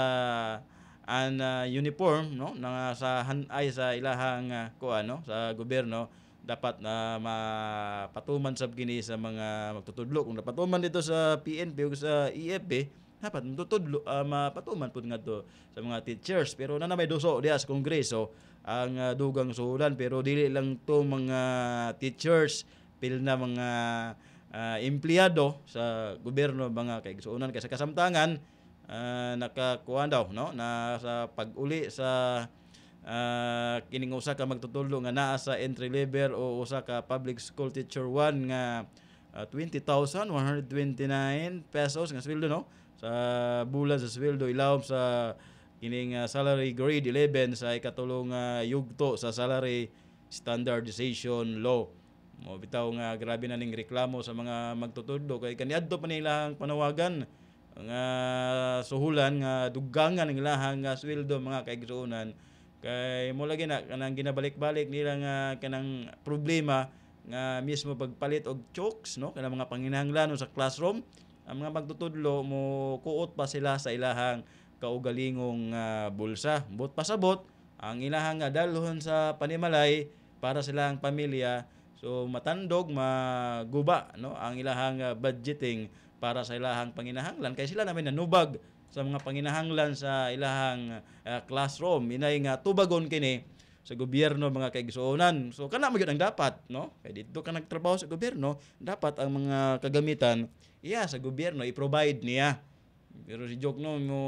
uniform sa hanay sa ilahang sa gobyerno dapat na mapatuman sab kini sa mga magtutudlo kung napatuman dito sa PNP o sa EFP dapat mapatuman pud ngadto sa mga teachers pero na may duso diha sa Kongreso ang dugang suhulan pero dili lang to mga teachers pil na mga empleyado sa gobyerno mga kaigsuonan kasi kasamtangan nakakuan daw na sa pag-uli sa kining usa ka magtutudlo nga naa sa entry level o usa ka public school teacher 1 nga 20,129 pesos nga sweldo sa bulan sa sweldo ilawom sa kining salary grade 11 sa ikatulong yugto sa salary standardization law. Mo bitaw nga grabe na ning reklamo sa mga magtutudlo kay kaniadto pa nilang panawagan nga suhulan nga dugangan ng ilahang sweldo mga kaigsuonan kay mo lagi na kanang ginabalik-balik nila nga kanang problema nga mismo pagpalit og chokes kanang mga panginahanglan sa classroom ang mga magtutudlo mo kuot pa sila sa ilahang kaugalingong bulsa. Bot pasabot ang ilahang dalhon sa panimalay para sa ilang pamilya. So matandog maguba ang ilahang budgeting para sa ilahang panginahanglan kay sila namin nanubag sa mga panginahanglan sa ilahang classroom. Inay nga tubagon kini sa gobyerno mga kaigsuonan. So kana magyud ang dapat kay dito ka nagtrabaho sa gobyerno dapat ang mga kagamitan sa gobyerno i-provide niya. Pero si Diokno mo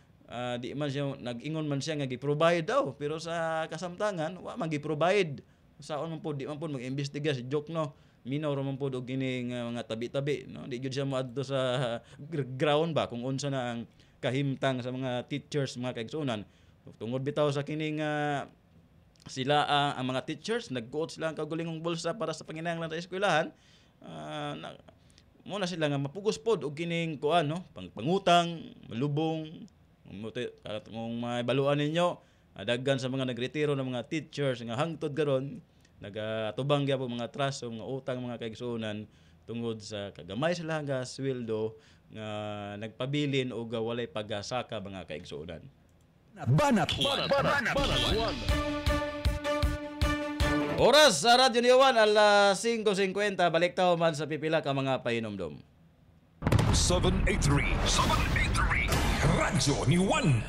di man siya nag-ingon man siya nga gi-provide daw pero sa kasamtangan wa man gi-provide Saon man po, di man po mag-imbestiga si joke no. Minaw ra man po og kining mga tabi-tabi no. Di gyud siya moadto sa ground ba kung unsa na ang kahimtang sa mga teachers, mga kaigsunan. Tungod bitaw sa kining sila ang mga teachers nagkuot sila ang kagulingong bulsa para sa panginahanglan sa eskwelahan. Muna sila nga mapugos pod og kining kuan no, pangutang, malubong. Kung maibaluan ninyo, daghan sa mga nagretiro ng mga teachers nga hangtod karon nagatubang gyapon mga traso, mga utang, mga kaigsunan tungod sa kagamay sila nga sweldo nga nagpabilin o walay pagasaka mga kaigsunan. Banat Oras sa Radyo Niwan alas 5:50, balik tayo man sa pipila ka mga painomdom. 783 Radyo Niwan.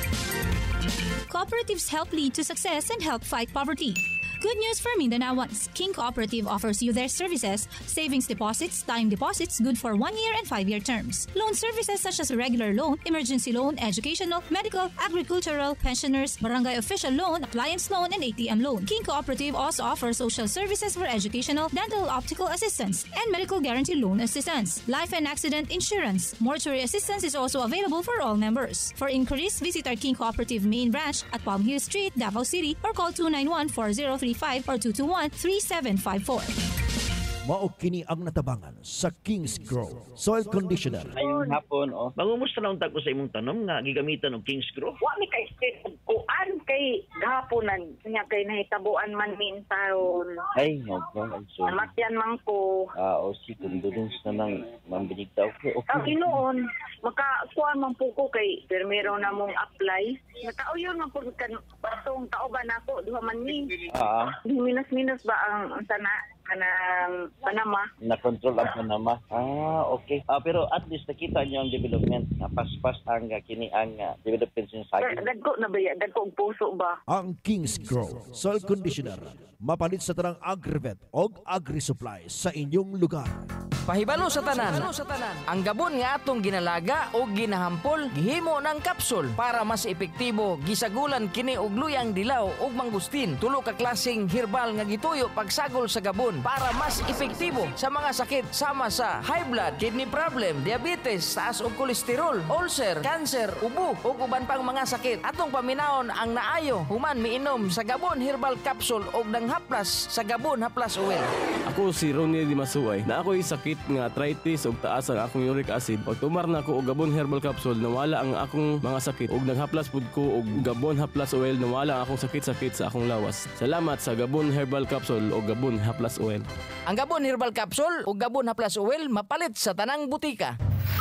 Cooperatives help lead to success and help fight poverty. Good news for Mindanaoans. King Cooperative offers you their services, savings deposits, time deposits good for 1 year and 5-year terms. Loan services such as regular loan, emergency loan, educational, medical, agricultural, pensioners, barangay official loan, appliance loan, and ATM loan. King Cooperative also offers social services for educational, dental, optical assistance, and medical guarantee loan assistance. Life and accident insurance. Mortuary assistance is also available for all members. For inquiries, visit our King Cooperative main branch at Palm Hill Street, Davao City, or call 291-4035 or 221-3754. Mao kini ang natabangan sa King's Grove Soil Conditioner. Ayong hapon, mangumusta lang tag ko sa imong tanom nga gigamitan og King's Grove. Wa mi kay kuan kay gahaponan nya kay nahitabuan man min taron. Ay, no, so. Matyan man ko. O si kundulins na nang mambinigtaw ko. Okay noon, makakuan man po ko kay permero na mong apply. Nakauyon man po kan patong taoban ako duha man ni. Minus ba ang sana kanang Panama. Na-control ang Panama. Okay. Pero at least nakita niyo ang development. Pas-pas ang kini ang development sa saging. Dagko na ba yan? Dagko ang puso ba? Ang King's Grove Soil Conditioner. Mapalit sa tanang Agrivet o Agri-Supply sa inyong lugar. Pahibalo sa tanan. Ang gabon nga atong ginalaga o ginahampol gihimo ng kapsul para mas epektibo gisagulan kini og luyang dilaw ug mangustin. Tulo ka klaseng herbal nga gituyo pagsagol sa gabon para mas epektibo sa mga sakit sama sa high blood, kidney problem, diabetes, taas og kolesterol, ulcer, cancer, ubo ug uban pang mga sakit. Atong paminawon ang naayo human miinom sa gabon herbal capsule og danghaplas sa gabon haplas oil. Ako si Ronnie Di Masuay na ako'y sakit nga arthritis ug taas ang akong uric acid. Pag tumar na ko og gabon herbal capsule nawala ang akong mga sakit ug naghaplas pud ko og gabon haplas oil nawala ang akong sakit-sakit sa akong lawas. Salamat sa gabon herbal capsule ug gabon haplas oil. Ang gabon herbal capsule ug gabon haplas oil mapalit sa tanang butika.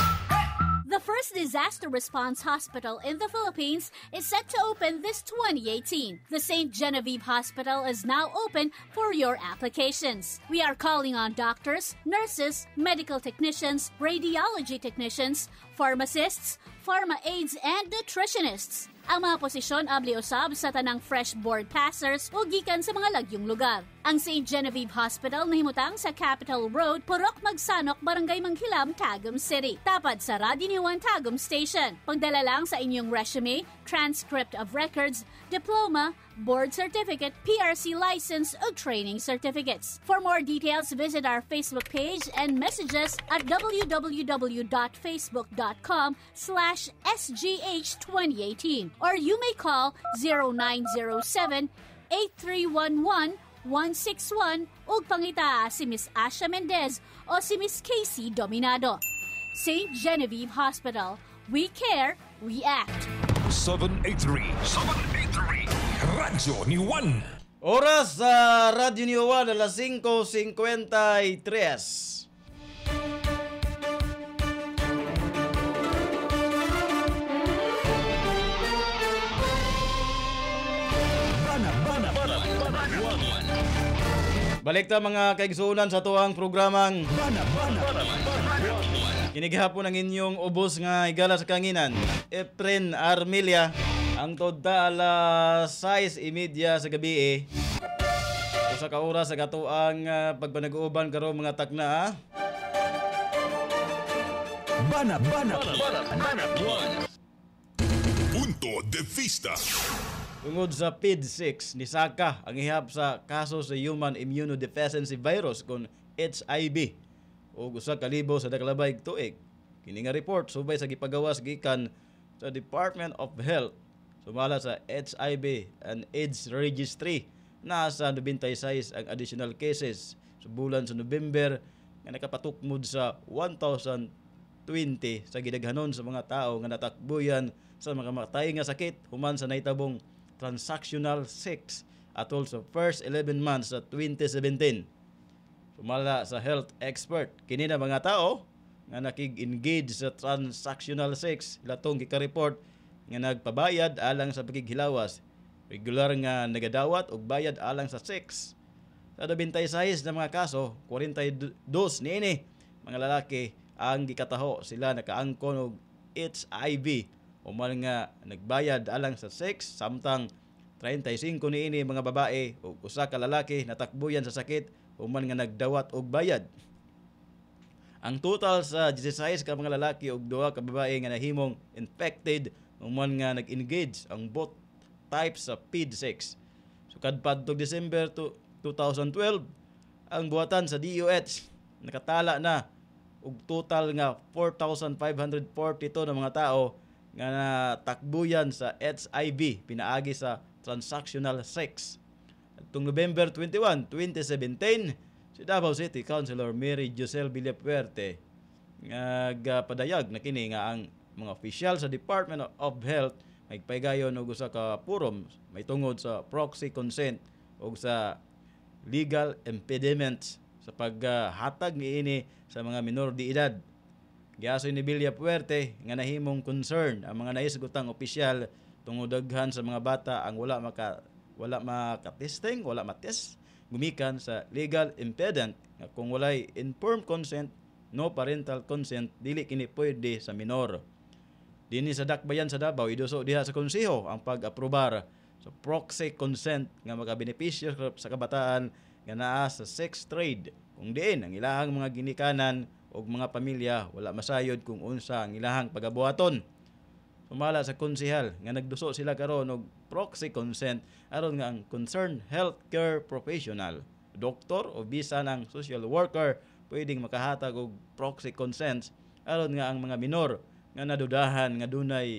The first disaster response hospital in the Philippines is set to open this 2018. The St. Genevieve Hospital is now open for your applications. We are calling on doctors, nurses, medical technicians, radiology technicians, pharmacists, pharma aides, and nutritionists. Ang mga posisyon abli usab sa tanang fresh board passers o gikan sa mga lagyong lugar. Ang St. Genevieve Hospital nahimutang sa Capitol Road, Purok Magsanok, Barangay Manghilam, Tagum City. Tapad sa Radyo Niwan Tagum Station. Pagdala lang sa inyong resume, transcript of records, diploma, board certificate, PRC license, o training certificates. For more details, visit our Facebook page and messages at www.facebook.com/SGH2018 or you may call 0907-8311-161 ug pangita si Miss Asha Mendez o si Miss Casey Dominado. St. Genevieve Hospital. We care, we act. 783 Radyo Niwan. Oras sa Radyo Niwan alas 5:53. Balik ta mga kaigsuunan sa tuang programang kinigihapon ang inyong ubos nga higala sa kanginan. Efren Armelia ang todta alas 6:30 sa gabi usa ka oras sa katuang pagpanag-uuban karo mga takna. Punto de vista. Tungod sa PID-6 ni Saka ang ihap sa kaso sa human immunodeficiency virus kon HIV ug usa ka libo sa dakalabay tuig. Kini nga report subay sa gipagawas gikan sa Department of Health sumala sa HIV and AIDS Registry na sa 96 ang additional cases sa bulan sa November nga nakapatukmod sa 1,020 sa gidaghanon sa mga tao nga natakbuyan sa mga matay nga sakit human sa naitabong transactional 6 atol sa first 11 months sa 2017. Sumala sa health expert, kini na mga tao nga nakig-engage sa transactional 6 latong gikareport nga nagpabayad alang sa pagighilawas, regular nga nagadawat og bayad alang sa 6. Sa 26 na mga kaso, 42 niini mga lalaki ang gikataho sila nakaangkon og HIV umal nga nagbayad alang sa 6 samtang 35 niini mga babae ug usa ka lalaki natakbuyan sa sakit human nga nagdawat og bayad. Ang total sa 16 ka mga lalaki ug 2 ka babae nga nahimong infected human nga nag-engage ang both types sa PID-6. So kadpadtong December 2012 ang buhatan sa DOH nakatala na og total nga 4,542 na mga tao nga natakbuyan sa HIV pinaagi sa transactional 6. Atong November 21, 2017, si Davao City Councilor Mary Josel Villapuerte nga padayag na kini nga ang mga opisyal sa Department of Health nagpaygayon og usa ka forum may tungod sa proxy consent og sa legal impediments sa paghatag niini sa mga minor de edad. Giasoy ni Villapuerte nga nahimong concern ang mga naisgutang opisyal tungod daghan sa mga bata ang wala makatesting, wala matest gumikan sa legal impediment nga kung walay informed consent, no parental consent, dili kini pwede sa minor. Dinhi sa Dakbayan sa Davao iduso diha sa konseho ang pag-aprobar sa proxy consent nga makabenepisyo sa kabataan nga naa sa sex trade kung diin ang ilahang mga ginikanan og mga pamilya wala masayod kung unsa ang ilahang pagabuhaton. Sumala sa konsehal nga nagduso sila karon og proxy consent aron nga ang concerned healthcare professional, doktor o bisan ang social worker pwedeng makahatag og proxy consent aron nga ang mga minor nga nadudahan nga dunay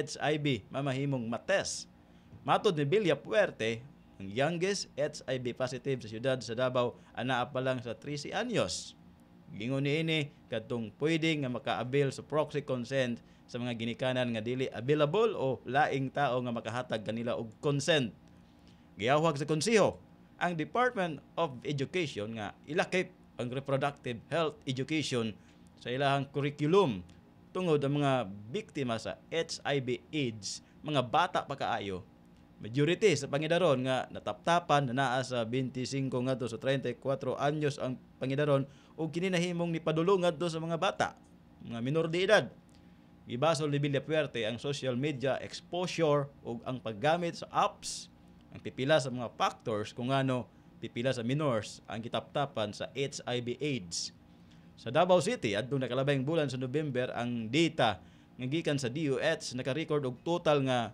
HIV mamahimong matest. Matod ni Villapuerte, ang youngest HIV positive sa siyudad sa Davao anaa pa lang sa 13 anyos. Gingon niini kadtong pwedeng nga maka-avail sa proxy consent sa mga ginikanan nga dili available o laing tao nga makahatag kanila og consent. Giyawhag sa konseho ang Department of Education nga ilakip ang reproductive health education sa ilahang curriculum tungod ang mga biktima sa HIV/AIDS, mga bata pa kaayo. Majority sa pangidaron nga nataptapan na naa sa 25 ngadto sa 34 anyos ang pangidaron ug kini nahimong nipadulong ngadto sa mga bata, mga minor de edad. Gibasol ni Villapuerte ang social media exposure ug ang paggamit sa apps ang pipila sa mga factors kung ano pipila sa minors ang kitaptapan sa HIV/AIDS. Sa Davao City adtong nakalabing bulan sa November ang data nga gikan sa DOH naka-record og total nga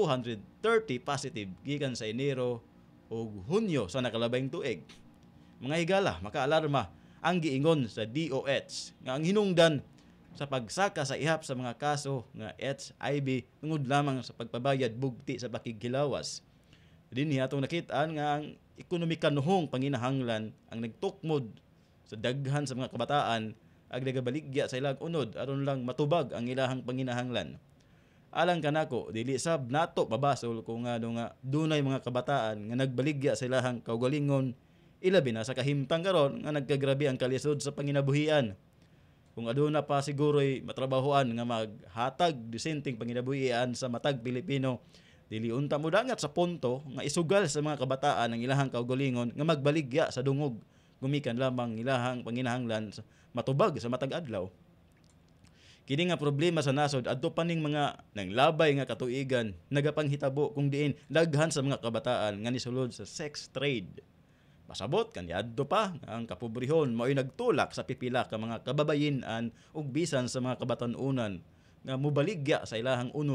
230 positive gikan sa Enero ug Hunyo sa nakalabing tuig. Mga higala, makaalarma ang giingon sa DOH nga ang hinungdan sa pagsaka sa ihap sa mga kaso nga HIV tungod lamang sa pagpabayad bugti sa pakighilawas. Dinhi atong nakitaan nga ang ekonomikanuhong panginahanglan ang nagtukmod sa daghan sa mga kabataan ag nagabaligya sa ilang unod aron lang matubag ang ilahang panginahanglan. Alang kanako dili sab nato mabasol kung nga dunay mga kabataan nga nagbaligya sa ilahang kaugalingon ilabi na sa kahimtang karon nga nagkagrabe ang kalisod sa panginabuhian. Kung aduna pa siguro'y matrabahoan nga maghatag disenteng panginabuhian sa matag Pilipino, dili unta mo dangat sa punto nga isugal sa mga kabataan ang ilahang kaugalingon nga magbaligya sa dungog gumikan lamang ilahang panginahanglan matubag sa matag adlaw. Kini nga problema sa nasod adto paning mga nanglabay nga katuigan nagapanghitabo kung diin daghan sa mga kabataan nga nisulod sa sex trade. Pasabot kaniadto pa nga ang kapobrehon mao'y nagtulak sa pipila ka mga kababayin-an ug bisan sa mga kabatan-unan nga mobaligya sa ilahang unod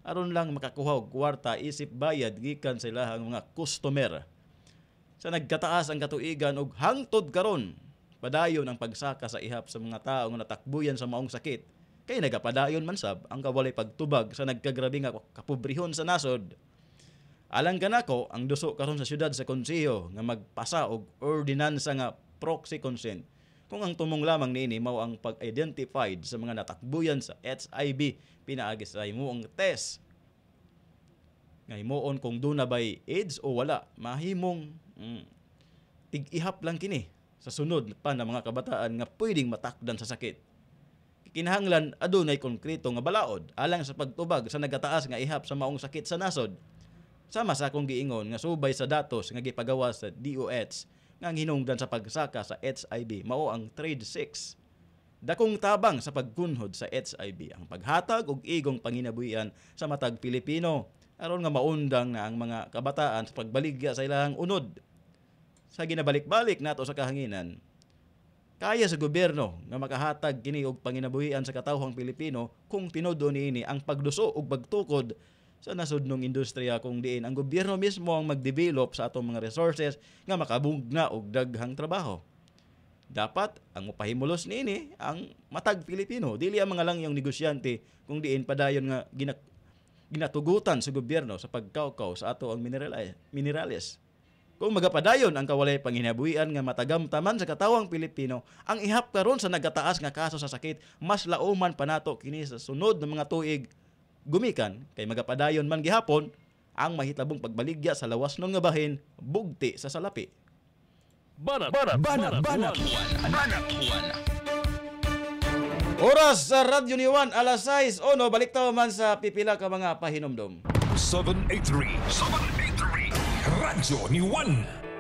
aron lang makakuha og kwarta isip bayad gikan sa ilahang mga customer. Sa nagkataas ang katuigan og hangtod karon, padayon ang pagsaka sa ihap sa mga tawo nga natakbuyan sa maong sakit. Kay nagapadayon man sab ang kawalay pagtubag sa nagkagrabe nga kapobrehon sa nasod. Alang kanako ang duso karon sa syudad sa konseho nga magpasa og ordinansa nga proxy consent. Kung ang tumong lamang niini mao ang pag-identified sa mga natakbuyan sa HIV pinaagi sa himuong test. Nga himuon kung doon na ba'y AIDS o wala, mahimong tig-ihap lang kini sa sunod pa na mga kabataan nga pwedeng matakdan sa sakit. Kinahanglan adunay konkreto nga balaod alang sa pagtubag sa nagataas nga ihap sa maong sakit sa nasod. Sama sa akong giingon nga subay sa datos nga gipagawa sa DOH nga hinungdan sa pagsaka sa HIV mao ang Trade 6. Dakong tabang sa pagkunhod sa HIV ang paghatag og igong panginabuhian sa matag Pilipino aron nga maundang na ang mga kabataan sa pagbaligya sa ilahang unod. Sa ginabalik-balik nato sa kahanginan, kaya sa gobyerno nga makahatag kini og panginabuhian sa katawhang Pilipino kung tinudo niini ang pagduso og pagtukod sa nasudnong industriya kung diin ang gobyerno mismo ang mag-develop sa atong mga resources nga makabugna og daghang trabaho. Dapat ang mapahimulos niini ang matag Pilipino, dili ang mga langyong negosyante kung diin padayon nga ginatugutan sa gobyerno sa pagkawkaw sa ato ang minerales. Kung magapadayon ang kawalay panginabuhian nga matagamtaman sa katawang Pilipino, ang ihap karon sa nagataas nga kaso sa sakit, mas lauman pa nato kini sa sunod ng mga tuig gumikan kay magapadayon man gihapon ang mahitabong pagbaligya sa lawasnon nga bahin bugti sa salapi. Banat. Oras sa Radyo ni Juan alas 6 ono balik tayo man sa pipila ka mga pahinomdom. 783 Radyo ni Juan.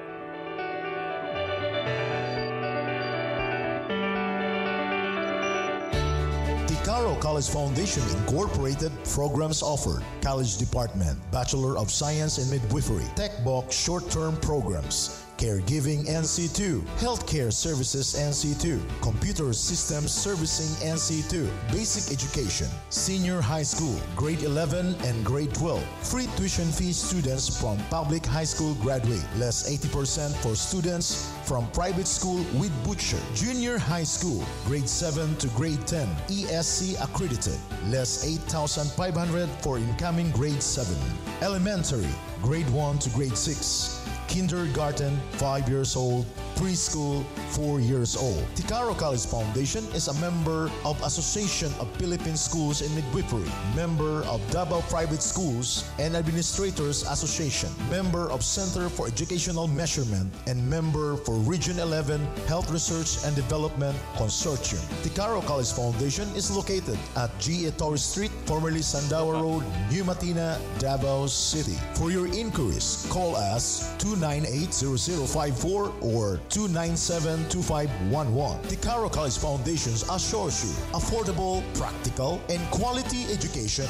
Caro College Foundation Incorporated programs offered: College Department, Bachelor of Science in Midwifery, Tech Box Short-Term Programs, Caregiving NC2, Healthcare Services NC2, Computer Systems Servicing NC2, Basic Education, Senior High School, Grade 11 and Grade 12, free tuition fee students from public high school graduate, less 80% for students from private school with butcher, Junior High School, Grade 7 to Grade 10, ESC accredited, less 8,500 for incoming Grade 7, Elementary, Grade 1 to Grade 6, Kindergarten, 5 years old, preschool, 4 years old. Ticaro College Foundation is a member of Association of Philippine Schools in Midwifery, member of Davao Private Schools and Administrators Association, member of Center for Educational Measurement, and member for Region 11 Health Research and Development Consortium. Ticaro College Foundation is located at G.A. Torres Street, formerly Sandawa Road, New Matina, Davao City. For your inquiries, call us 298-0054 or 297-2511. Ticaro College Foundation assures you affordable, practical, and quality education.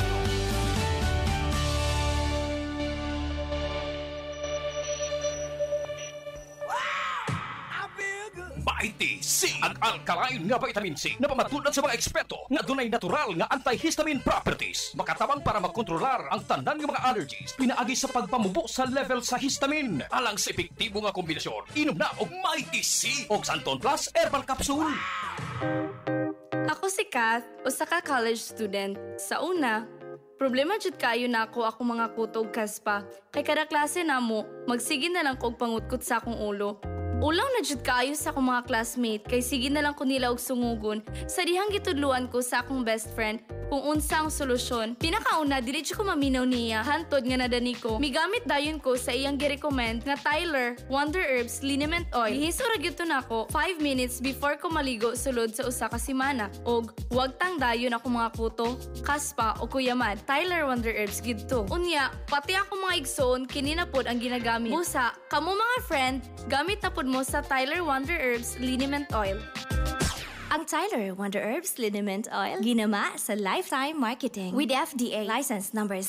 Vitamin C ang alkaline nga vitamin C na pamatulad sa mga eksperto nga dunay natural nga antihistamine properties, makatabang para makontrolar ang tanan nga mga allergies pinaagi sa pagpamubo sa level sa histamine. Alang sa epektibo nga kombinasyon, inom na og Mighty C og Santon Plus Herbal Capsule. Ako si Kath, usa ka college student. Sa una, problema jud kaayo na ako mga kutog kaspa. Kay kada klase namo, magsige na lang kog pangutkot sa akong ulo. Ulaw na jud kaayo sa akong mga classmate kay sige na lang ko nila og sungugon sa dihang gitudluan ko sa akong best friend kung unsa ang solusyon. Pinakauna, dili ko maminaw niya. Hantod nga nadani ko, migamit dayon ko sa iyang gi-recommend nga Tyler Wonder Herbs Liniment Oil. Gihisura gyud nako 5 minutes before ko maligo sulod sa usa ka semana. Og wag tang dayon ako mga kuto, kaspa o kuyaman. Tyler Wonder Herbs gyud to. Unya, pati ako mga igsoon kini na pod ang ginagamit. Busa, kamo mga friend, gamit na pod mo sa Tyler Wonder Herbs Liniment Oil. Ang Tyler Wonder Herbs Liniment Oil, ginama sa Lifetime Marketing with FDA license number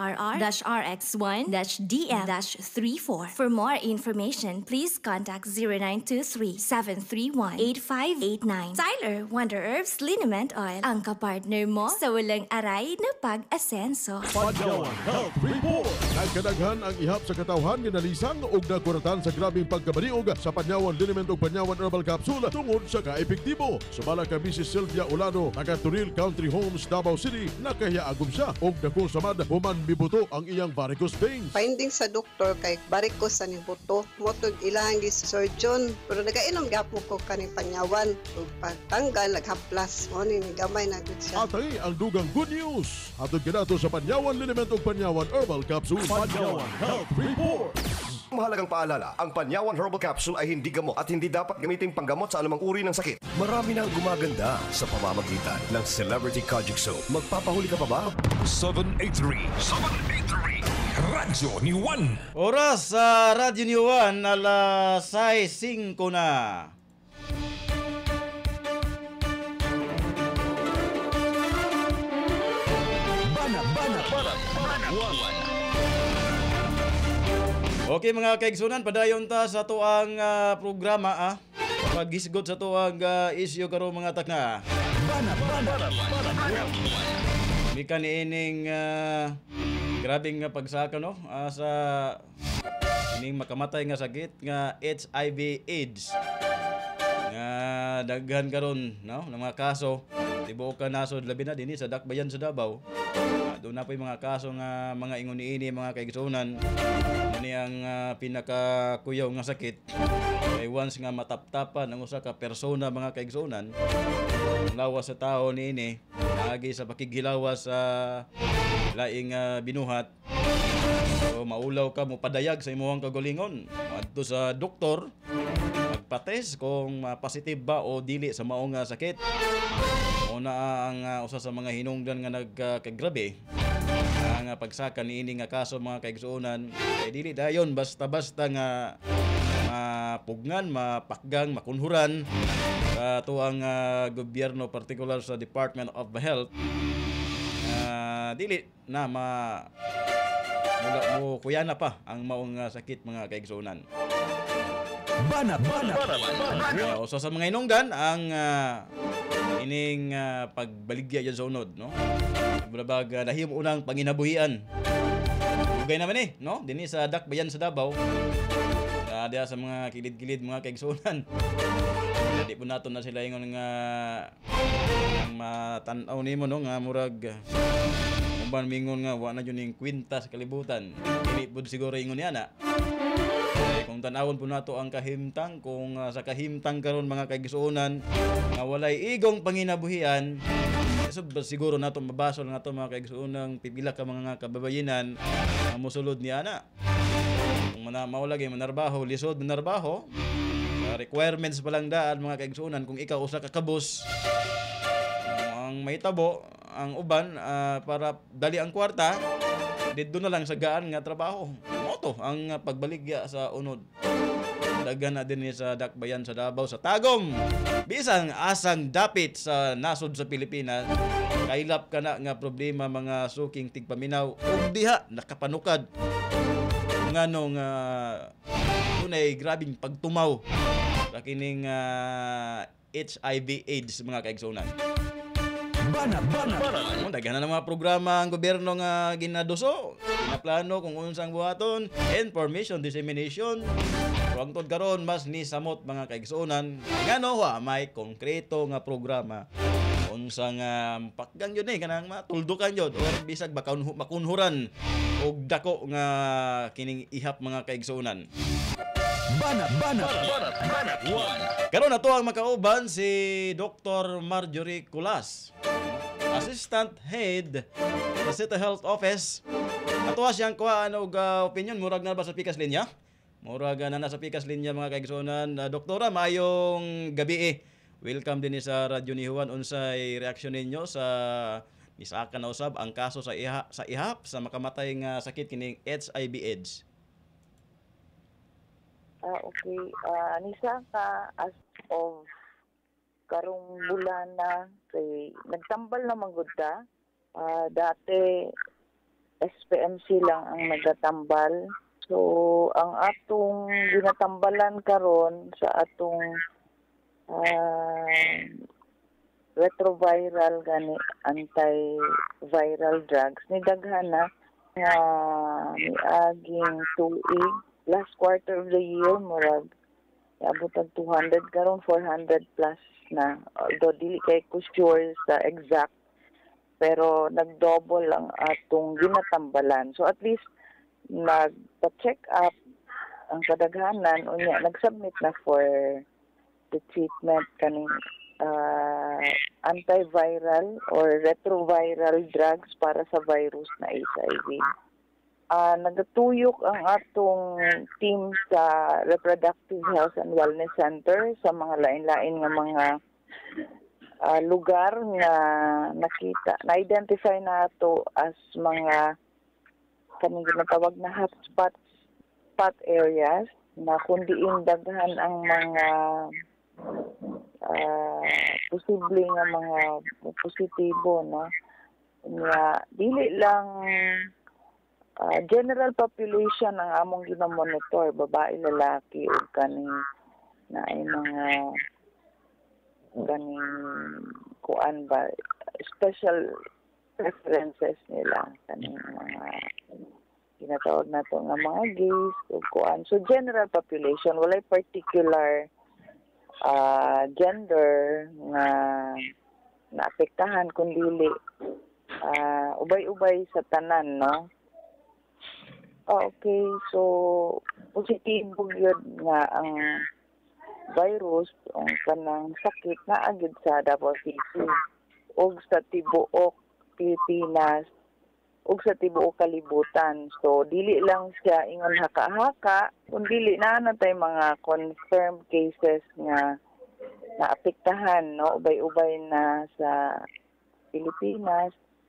CDRR-RX1-DM-34. For more information, please contact 0923-731-8589. Tyler Wonder Herbs Liniment Oil, ang kapartner mo sa walang aray na pag-asenso. Panyawan Health Report. Nagkadaghan ang ihap sa katawhan nga nalisang ug nakuratan sa grabing pagkabaliog sa Panyawan Liniment ug Panyawan Herbal Capsule tungod sa kaepektibo. Sumala ka Mrs. Sylvia Olano, taga Turil Country Homes, Davao City, nakahiagom siya og dako samad human mibuto ang iyang varicose veins. Finding sa doktor kay varicose sa ni buto. Motog ilang di surgeon, pero nagainom gyapon ko kaning Panyawan ug pagtanggal naghaplas mo ni gamay na gud siya. Atay ang dugang good news. Hatod kinato sa Panyawan Liniment ug Panyawan Herbal Capsule. Panyawan Health Report. Mahalagang paalala, ang Panyawan Herbal Capsule ay hindi gamot at hindi dapat gamitin panggamot sa anumang uri ng sakit. Marami nang gumaganda sa pamamagitan ng Celebrity Kojic Soap. Magpapahuli ka pa ba? 783 Radyo ni Juan. Oras sa Radyo ni Juan, alas 6:05 na. Okay mga kaigsunan, padayon ta sa tuang programa paghisgot sa tuang isyu karon mga takna. Mika niining grabing pagsaka no sa ining makamatay nga sakit nga HIV AIDS. Nga daghan karon no ng mga kaso tibuok ka nasod labi na dinhi sa Dakbayan sa Davao. Doon na po yung mga kaso nga mga ingon niini mga kaigsunan. Ano ang pinakakuyaw nga sakit. Kay once nga mataptapan ang usa ka persona mga kaigsunan, ang lawas sa tao niini agi sa pakigilawas sa laing binuhat. So maulaw ka mo padayag sa imong kagalingon. Adto sa doktor magpates kung positive ba o dili sa maong sakit. Una ang usa sa mga hinungdan nga nagkagrabe ang pagsaka niini nga kaso mga kaigsuonan kay dili dayon basta-basta nga mapugnan, mapakgang, makunhuran sa tuang gobyerno particular sa Department of Health. Dili na mula mo kuyana pa ang maong sakit mga kaigsuonan. Banat. Usa sa mga hinungdan ang ining pagbaligya yan sa unod, no? Bulabag nahimo unang panginabuhian. Ugay naman no? Dinhi sa Dakbayan sa Davao. Diya sa mga kilid-kilid mga kaigsunan. Di po nato na sila ingon nga ang matanaw nimo no nga murag umban mingon nga wa na jud ning kwinta sa kalibutan. Dili pud siguro ingon niya na. Kung tanawon po nato ang kahimtang, kung sa kahimtang karon mga kaigsuonan nga walay igong panginabuhian, siguro nato mabasol nato mga kaigsuonang pipila ka mga kababayenan nga mosulod ni ana. Kung maulagi manarbaho, lisod manarbaho, requirements pa lang daan mga kaigsuonan kung ikaw usa ka kabus ang mahitabo ang uban para dali ang kwarta didto na lang sa gaan nga trabaho. Moto ang pagbaligya sa unod. Daghan na din sa Dakbayan sa Davao sa Tagum. Bisang asang dapit sa nasod sa Pilipinas. Kailap ka na nga problema mga suking tigpaminaw ug diha nakapanukad. Nganong tunay grabing pagtumaw sa kining HIV AIDS mga kaigsunan. Banat. Daghan na mga programa ang gobyerno nga ginaduso, ginaplano kung unsang buhaton, information dissemination. Huwag tod karon mas ni samot mga kaigsuonan. Ngano may konkreto nga programa unsang pakgang yun kanang matuldukan yun or bisag makunhuran og dako nga kining ihap mga kaigsuonan. Banat. Karon na to ang makauban si Dr. Marjorie Culas, Assistant Head sa City Health Office. Atuwa siyang kuhaan og opinion. Murag na ba sa pikas linya? Murag na nasa pikas linya mga kaigsuonan. Doktora, maayong gabi Welcome din sa Radyo ni Juan. Unsay reaksyon ninyo sa misaka na usab ang kaso sa ihap sa makamatay nga sakit kining HIV AIDS? Okay. Nisa ka as of karong bulana kay nagtambal na manggod ta. Dati SPMC lang ang nagatambal. So ang atong ginatambalan karon sa atong retroviral gani antiviral drugs ni daghan na miaging tuig last quarter of the year murag abot ang 200 karon 400 plus na, although dili kay ko sure sa exact, pero nag-double ang atong ginatambalan. So at least nagpa-check up ang kadaghanan unya nag-submit na for the treatment kaning antiviral or retroviral drugs para sa virus na HIV. Nagatuyok ang atong team sa Reproductive Health and Wellness Center sa mga lain-lain nga mga lugar nga na-identify na ito as mga kanang ginatawag na hotspot areas na kundiin daghan ang mga posible nga mga positibo, no? Dili lang general population ang among ginamonitor, babae, lalaki, o kaning na ay mga kaning kuan ba, special preferences nila, kaning mga ginatawag na ito nga mga gays, o kuan. So general population, walay particular gender nga naapektahan kundi ubay-ubay sa tanan, no? Okay, so positibo yun nga ang virus ang kanang sakit na agad sa Davao City ug sa tibuok Pilipinas ug sa tibuok kalibutan. So dili lang siya ingon haka-haka, kundi na natay mga confirmed cases nga naapektahan, no, ubay-ubay na sa Pilipinas.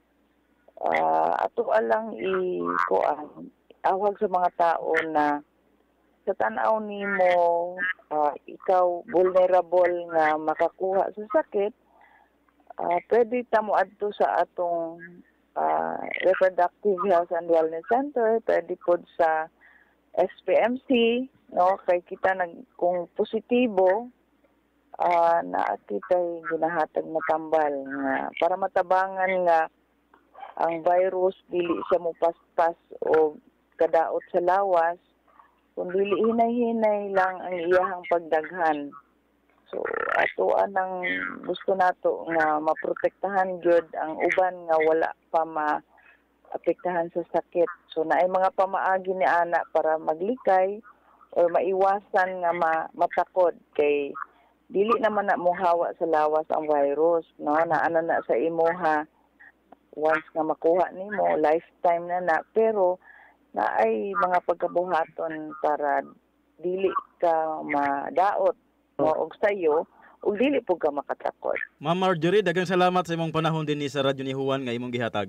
Ato alang awag sa mga tao na sa tanaw nimo ikaw vulnerable nga makakuha sa sakit, pwede ta mo adto sa atong Reproductive Health and Wellness Center, pwede pod sa SPMC, no, kay kita kung positibo na kita'y ginahatag na tambal nga para matabangan nga ang virus dili siya mo paspas o kadaot sa lawas, kung dili hinay-hinay lang ang iyahang pagdaghan. So ato anang gusto nato nga maprotektahan gyud ang uban nga wala pa maapektahan sa sakit. So naay mga pamaagi ni ana para maglikay o maiwasan nga matakod kay dili naman na mohawa sa lawas ang virus, no, na ano na sa imuha once nga makuha nimo lifetime na pero na ay mga pagkabuhaton para dili ka madaot og sayo ug dili pud ka makatakot. Ma'am Marjorie, daghang salamat sa imong panahon dinhi sa radyo ni Juan nga imong gihatag.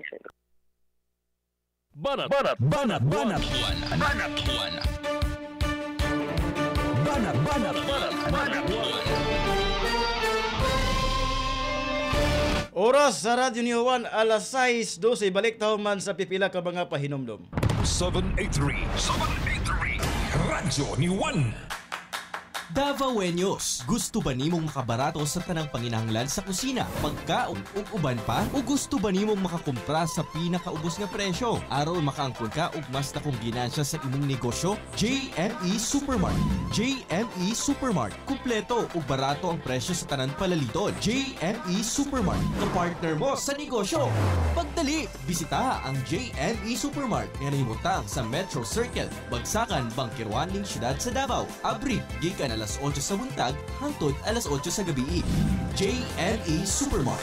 Banat Oras sa radyo ni Juan alas 6:12, balik taon man sa pipila ka mga pahinomdom. 783 Radyo ni Juan. Davaoenos, gusto ba nimong makabarato sa tanang panginahanglan sa kusina, pagkaon ug uban pa? O gusto ba nimong makakumpra sa pinakaubos nga presyo? Aron makaangkon ka og mas dakong ginansya sa imong negosyo? JME Supermart. JME Supermart, kumpleto ug barato ang presyo sa tanan palaliton. JME Supermart, ka-partner mo sa negosyo. Pagdali, bisita ang JME Supermart nga nahimutang sa Metro Circle, Bagsakan, Bangkiruan ning siyudad sa Davao. Abri gikan alas 8 sa buntag hangtod alas 8 sa gabi. JME Supermart.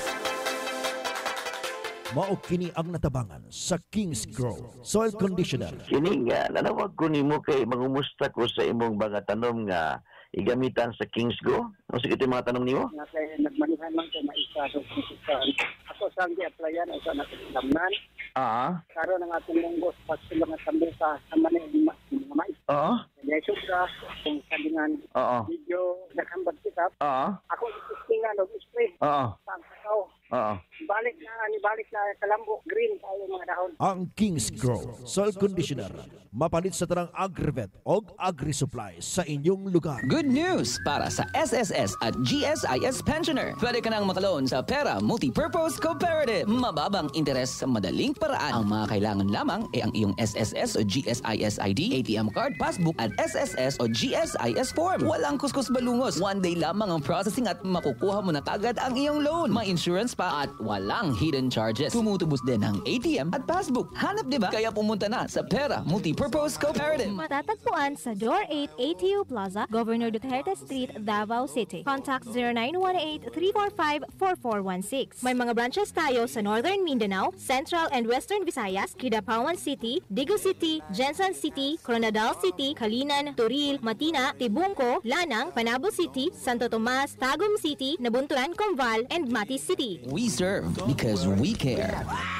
Mao kini ang natabangan sa Kings Grove Soil Conditioner. Kini nga nanawag ko nimo kay mangumusta ko sa imong mga tanom nga igamitan sa Kings Go. Ano sige ito mga tanong nimo? Nagmanihan man ko maisa. Ako sa ang di-applyan ay sa nakikilamnan. Karon ang atong munggos pas sila nga tambuka sa manay mga mais. Kaya sobra kung sabingan video nakambad sikap. Ako istingan og spray. Pagkakaw. Balik na kalambo green tayo mga dahon. Ang King's Grove Soil Conditioner mapalit sa tanang Agrivet o Agri-Supply sa inyong lugar. Good news para sa SSS at GSIS pensioner. Pwede ka nang makaloan sa Pera Multipurpose Cooperative. Mababang interes sa madaling paraan. Ang mga kailangan lamang ay ang iyong SSS o GSIS ID, ATM card, passbook at SSS o GSIS form. Walang kuskus balungos. One day lamang ang processing at makukuha mo na kagad ang iyong loan. May insurance pa at walang hidden charges. Tumutubos din ang ATM at passbook. Hanap diba? Kaya pumunta na sa Pera Multipurpose Cooperative. Matatagpuan sa Door 8 ATU Plaza, Governor Duterte Street, Davao City. Contact 0918-345-4416. May mga branches tayo sa Northern Mindanao, Central and Western Visayas, Kidapawan City, Digo City, Jensan City, Coronadal City, Kalinan, Toril, Matina, Tibungco, Lanang, Panabo City, Santo Tomas, Tagum City, Nabunturan, Combal, and Matis City. We serve because we care.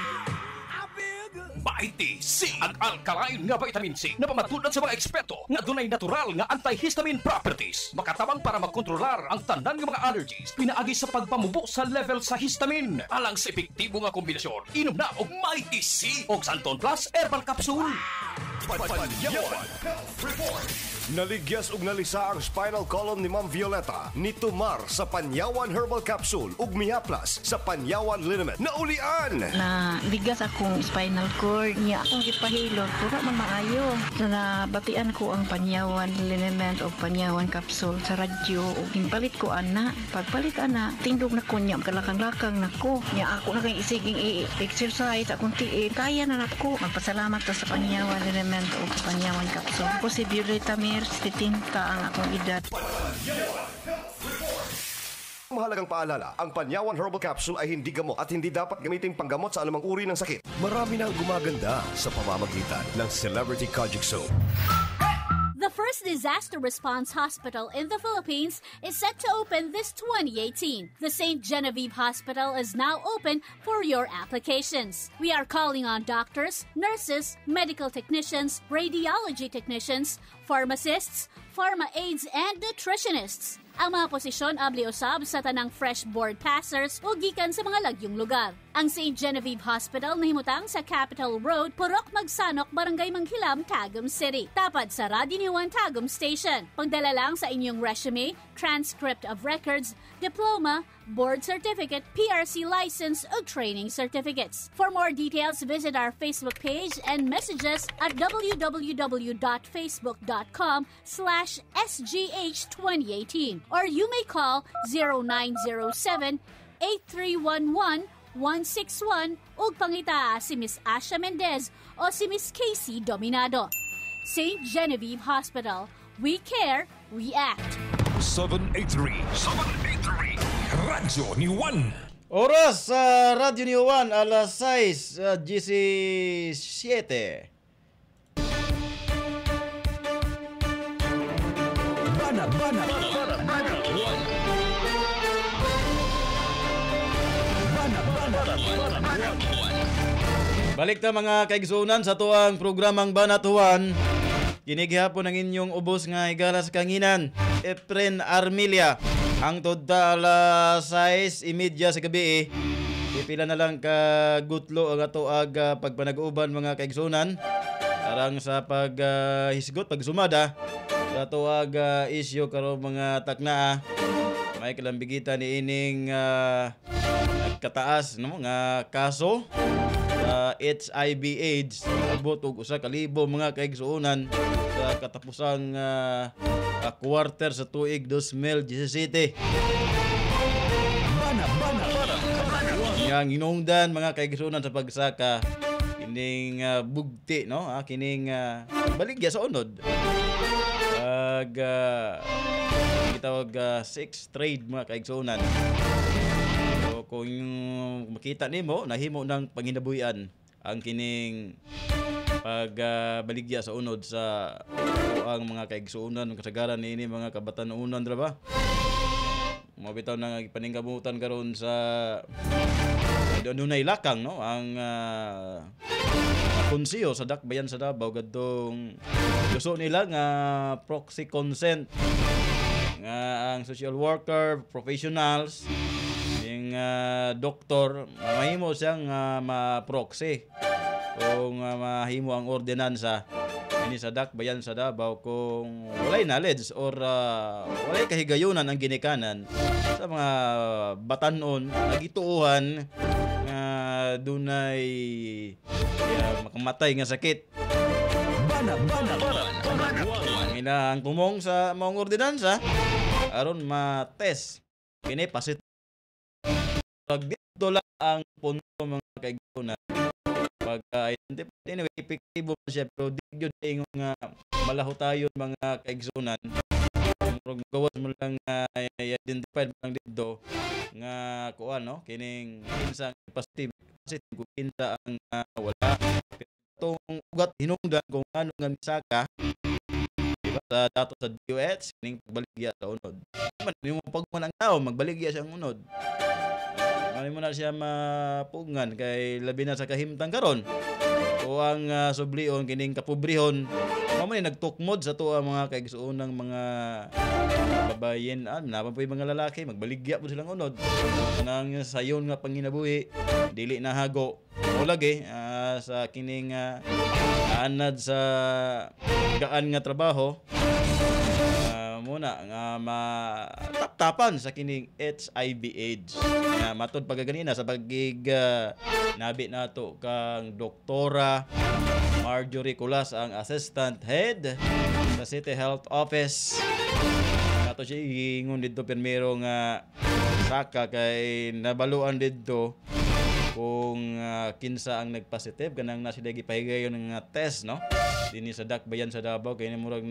Vitamin C ang alkaline nga vitamin C na pamatulad sa mga eksperto nga dunay natural nga antihistamine properties. Makatabang para makontrolar ang tanan nga mga allergies pinaagi sa pagpamubo sa level sa histamine. Alang sa epektibo nga kombinasyon, inom na og Vitamin C og Santon Plus Herbal Capsule. Panyawan Health Report. Naligyas og nalisa ang spinal column ni Ma'am Violeta ni Tumar sa Panyawan Herbal Capsule ug Mia Plus sa Panyawan Liniment. Naulian! Na ligas akong spinal cord niya akong ipahilot pura man maayo. So nabatian ko ang Panyawan Liniment o Panyawan Capsule sa radyo ug gimpalit ko ana. Pagpalit ana, tindog na ko niya kalakang-lakang nako. Niya ako na kay isiging i-exercise akong tiid. Kaya na nako. Magpasalamat ta sa Panyawan Liniment o Panyawan Capsule. Ako si Violeta titinta ang akong edad. Mahalagang paalala, ang Panyawan Herbal Capsule ay hindi gamot at hindi dapat gamitin panggamot sa anumang uri ng sakit. Marami nang gumaganda sa pamamagitan ng Celebrity Kojic Soap. The first disaster response hospital in the Philippines is set to open this 2018. The St. Genevieve Hospital is now open for your applications. We are calling on doctors, nurses, medical technicians, radiology technicians, pharmacists, pharma aides, and nutritionists. Ang mga posisyon abli usab sa tanang fresh board passers o gikan sa mga lagyong lugar. Ang St. Genevieve Hospital nahimutang sa Capitol Road, Purok Magsanok, Barangay Manghilam, Tagum City. Tapad sa Radio ni Juan Tagum Station. Pagdala lang sa inyong resume, transcript of records, diploma, board certificate, PRC license o training certificates. For more details, visit our Facebook page and message us at www.facebook.com/SGH2018 or you may call 0907-8311-161 ug pangita si Miss Asha Mendez o si Miss Casey Dominado. St. Genevieve Hospital. We care, we act. 783 Radyo ni Juan. Oras sa Radyo ni Juan, alas 6:17. Balik na mga kaigsunan sa tuang programang Banatuan. Kinigihapon ang inyong ubos nga higala sa kanginan, Efren Armilia. Ang tudta alas 6:30 sa gabi. Ipila na lang ka gutlo ang ato aga pagpanag-uban mga kaigsunan. Arang sa paghisgot, pagsumada sa ato aga isyo karon mga takna. May kalambigitan ni ining kataas no nga kaso HIV AIDS abot og 1,000 mga kaigsuonan sa katapusang quarter sa tuig 2017. Yang hinungdan mga kaigsuonan sa pagsaka kining bugti no kining baligya sa unod gitawag sex trade mga kaigsuonan. Kung makita nimo nahimo ng panginabuhian ang kining pagbaligya sa unod sa ang mga kaigsuonan ng kasagaran niini mga kabatan-unan dra ba mabitaw na paningkamutan karon sa dunay lakang no ang konsiyo sa dakbayan sa Davao gadtong gusto nila nga proxy consent nga ang social worker, professionals, yung doktor mahimo siyang ma-proxy kung mahimo ang ordinansa ini sa dakbayan sa Davao kung walay knowledge or walay kahigayunan ang ginikanan sa mga batanon nagituuhan nga dunay makamatay nga sakit. Ang tumong sa maong ordinansa aron ma-test kini pasit dito lang ang punto mga kaigsunan pag-identify anyway epektibo siya pero di yun ingon nga malaho tayo mga kaigsunan kung gawas mo lang identified mo lang dito nga kuan no kining kinsa positive kung kinsa ang wala itong ugat hinungdan kung ano nga misaka diba sa dato sa DOH kining pagbaligya sa unod yung pagman ang tao magbaligya siyang unod ano mo na siya mapungan kay labi na sa kahimtang karon o ang sublion kining kapobrehon mo man nagtukmod sa tuwa mga kaigsuonang mga babayen napapoy mga lalaki magbaligya po silang unod nang sayon nga panginabuhi dili na hago o lagi sa kining anad sa gaan nga trabaho muna nga mataptapan sa kining HIV AIDS nga matud pagaganina sa pagig nabi nato kang doktora Marjorie Culas ang assistant head sa City Health Office nato siya ingon dito primero nga saka kay nabaluan dito kung kinsa ang nagpositive kanang na sila gipahigayon ng test no dinhi sa dakbayan sa Davao kay murag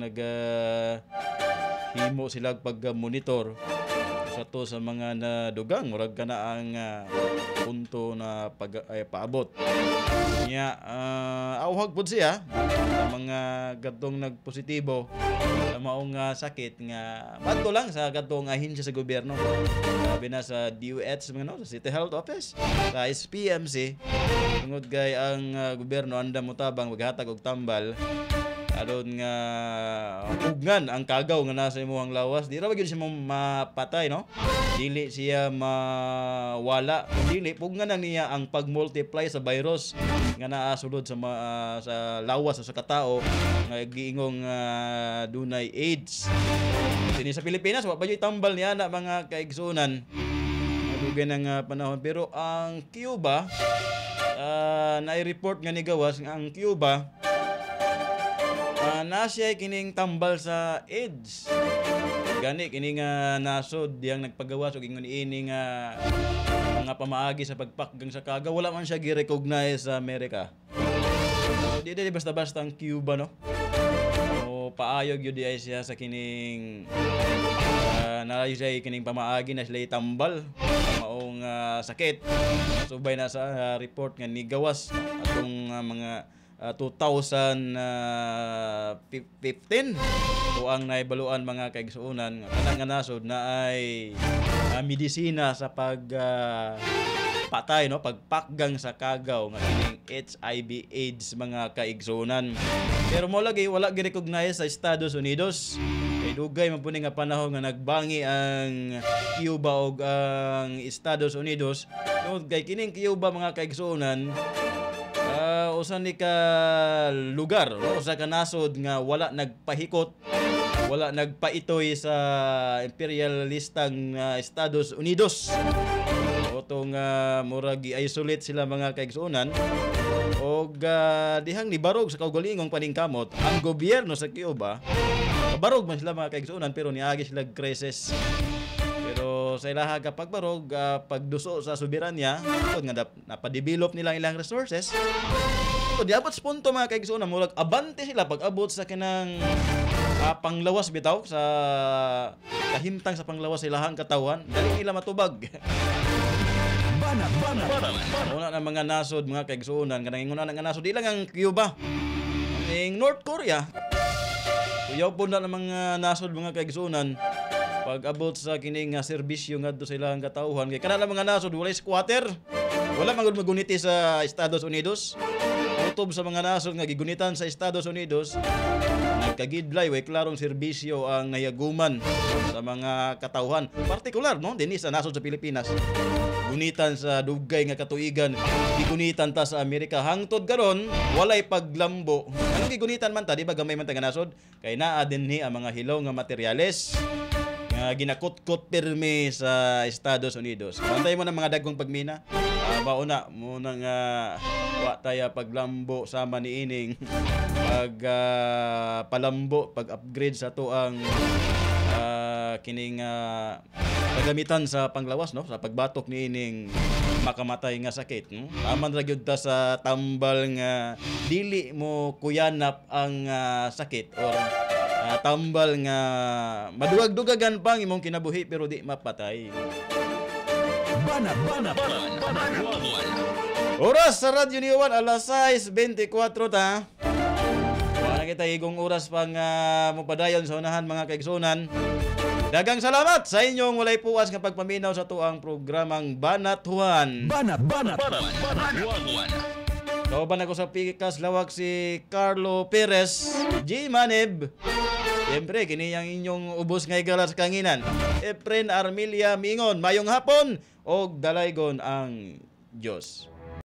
himo sila pag-monitor sa to sa mga nadugang murag kana ang punto na paabot niya awhag pud siya sa mga gadtong nagpositibo sa maong sakit nga madto lang sa gadtong ahensya sa gobyerno sabi na sa DOH mga no sa City Health Office sa SPMC tungod gay ang gobyerno anda motabang maghatag og tambal aron nga ugnan ang kagaw nga nasa imong lawas di ra ba gyud siya mapatay no dili siya mawala dili pugnan niya ang pagmultiply sa virus nga naa sulod sa sa lawas sa katao nga giingong dunay AIDS dinhi sa Pilipinas wa pa gyud tambal niya na mga kaigsunan dugay ng panahon pero ang Cuba na-report nga ni gawas nga ang Cuba na siya kining tambal sa AIDS gani kini nga nasod diyang nagpagawas og ingon ini nga mga pamaagi sa pagpakgang sa kagaw wala man siya gi-recognize sa Amerika so, di basta-basta ang Cuba no o paayog yun di ay siya sa kining nalayo siya kining pamaagi na sila tambal maong sakit subay na sa report nga ni gawas atong mga 2015 o ang naibaluan mga kaigsuonan kanang nga nasod na ay medisina sa patay no pagpakgang sa kagaw nga kining HIV AIDS mga kaigsuonan pero mo lagi wala gi-recognize sa Estados Unidos kay dugay man pud nga panahon nga nagbangi ang Cuba ug ang Estados Unidos tungod kay kining Cuba mga kaigsuonan usa ni ka lugar no? Usa ka nasod nga wala nagpahikot wala nagpaitoy sa imperialistang Estados Unidos o tong murag i-isolate sila mga kaigsuonan og dihang nibarog sa kaugalingong paningkamot ang gobyerno sa Cuba barog man sila mga kaigsuonan pero niagi sila crisis pero sa ilaha ka pagbarog pagduso sa soberanya nga napadevelop nila ilang resources so diabot sa punto mga kaigsuonan murag abante sila pag abot sa kinang panglawas bitaw sa kahimtang sa panglawas sa ilahang katawan dali nila matubag Una na mga nasod mga kaigsuonan kanang inguna nga nasod ilang ang Cuba ning North Korea kuyaw po na ng mga nasod mga kaigsuonan pag abot sa kining serbisyo ngadto sa ilang katawhan kay kana mga nasod walay squatter Wala magud maguniti sa Estados Unidos. Utob sa mga nasod nga gigunitan sa Estados Unidos, nagkagidlay way klarong serbisyo ang nayaguman sa mga katawhan, partikular no dinhi sa nasod sa Pilipinas. Gunitan sa dugay nga katuigan, gigunitan ta sa Amerika hangtod karon walay paglambo. Anong gigunitan man ta, di ba gamay man ta nga nasod? Kay naa dinhi ang mga hilaw nga materyales nga ginakot-kot pirmi sa Estados Unidos. Bantay mo ng mga dagkong pagmina. Bauna mo nang wa taya paglambo sama ni ining pag palambo, pag-upgrade sa tuang kining pagamitan sa panglawas no, sa pagbatok ni ining makamatay nga sakit no. Aman ra gyud ta sa tambal nga dili mo kuyanap ang sakit or tambal nga maduwag-dugagan pang imong kinabuhi pero di mapatay. Banat. Oras sa Radyo ni Juan, alas 6:24 ta. Wala kita igong oras pang mupadayon sa unahan mga kaigsunan. Dagang salamat sa inyong walay puwas nga pagpaminaw sa tuang programang Banat Juan. Banat. Kauban ako sa pikas lawak si Carlo Perez, G. Maneb. Siyempre, kini ang inyong ubos nga igalas kanginan. Efren Armilia Mingon, mayong hapon og dalaygon ang Diyos.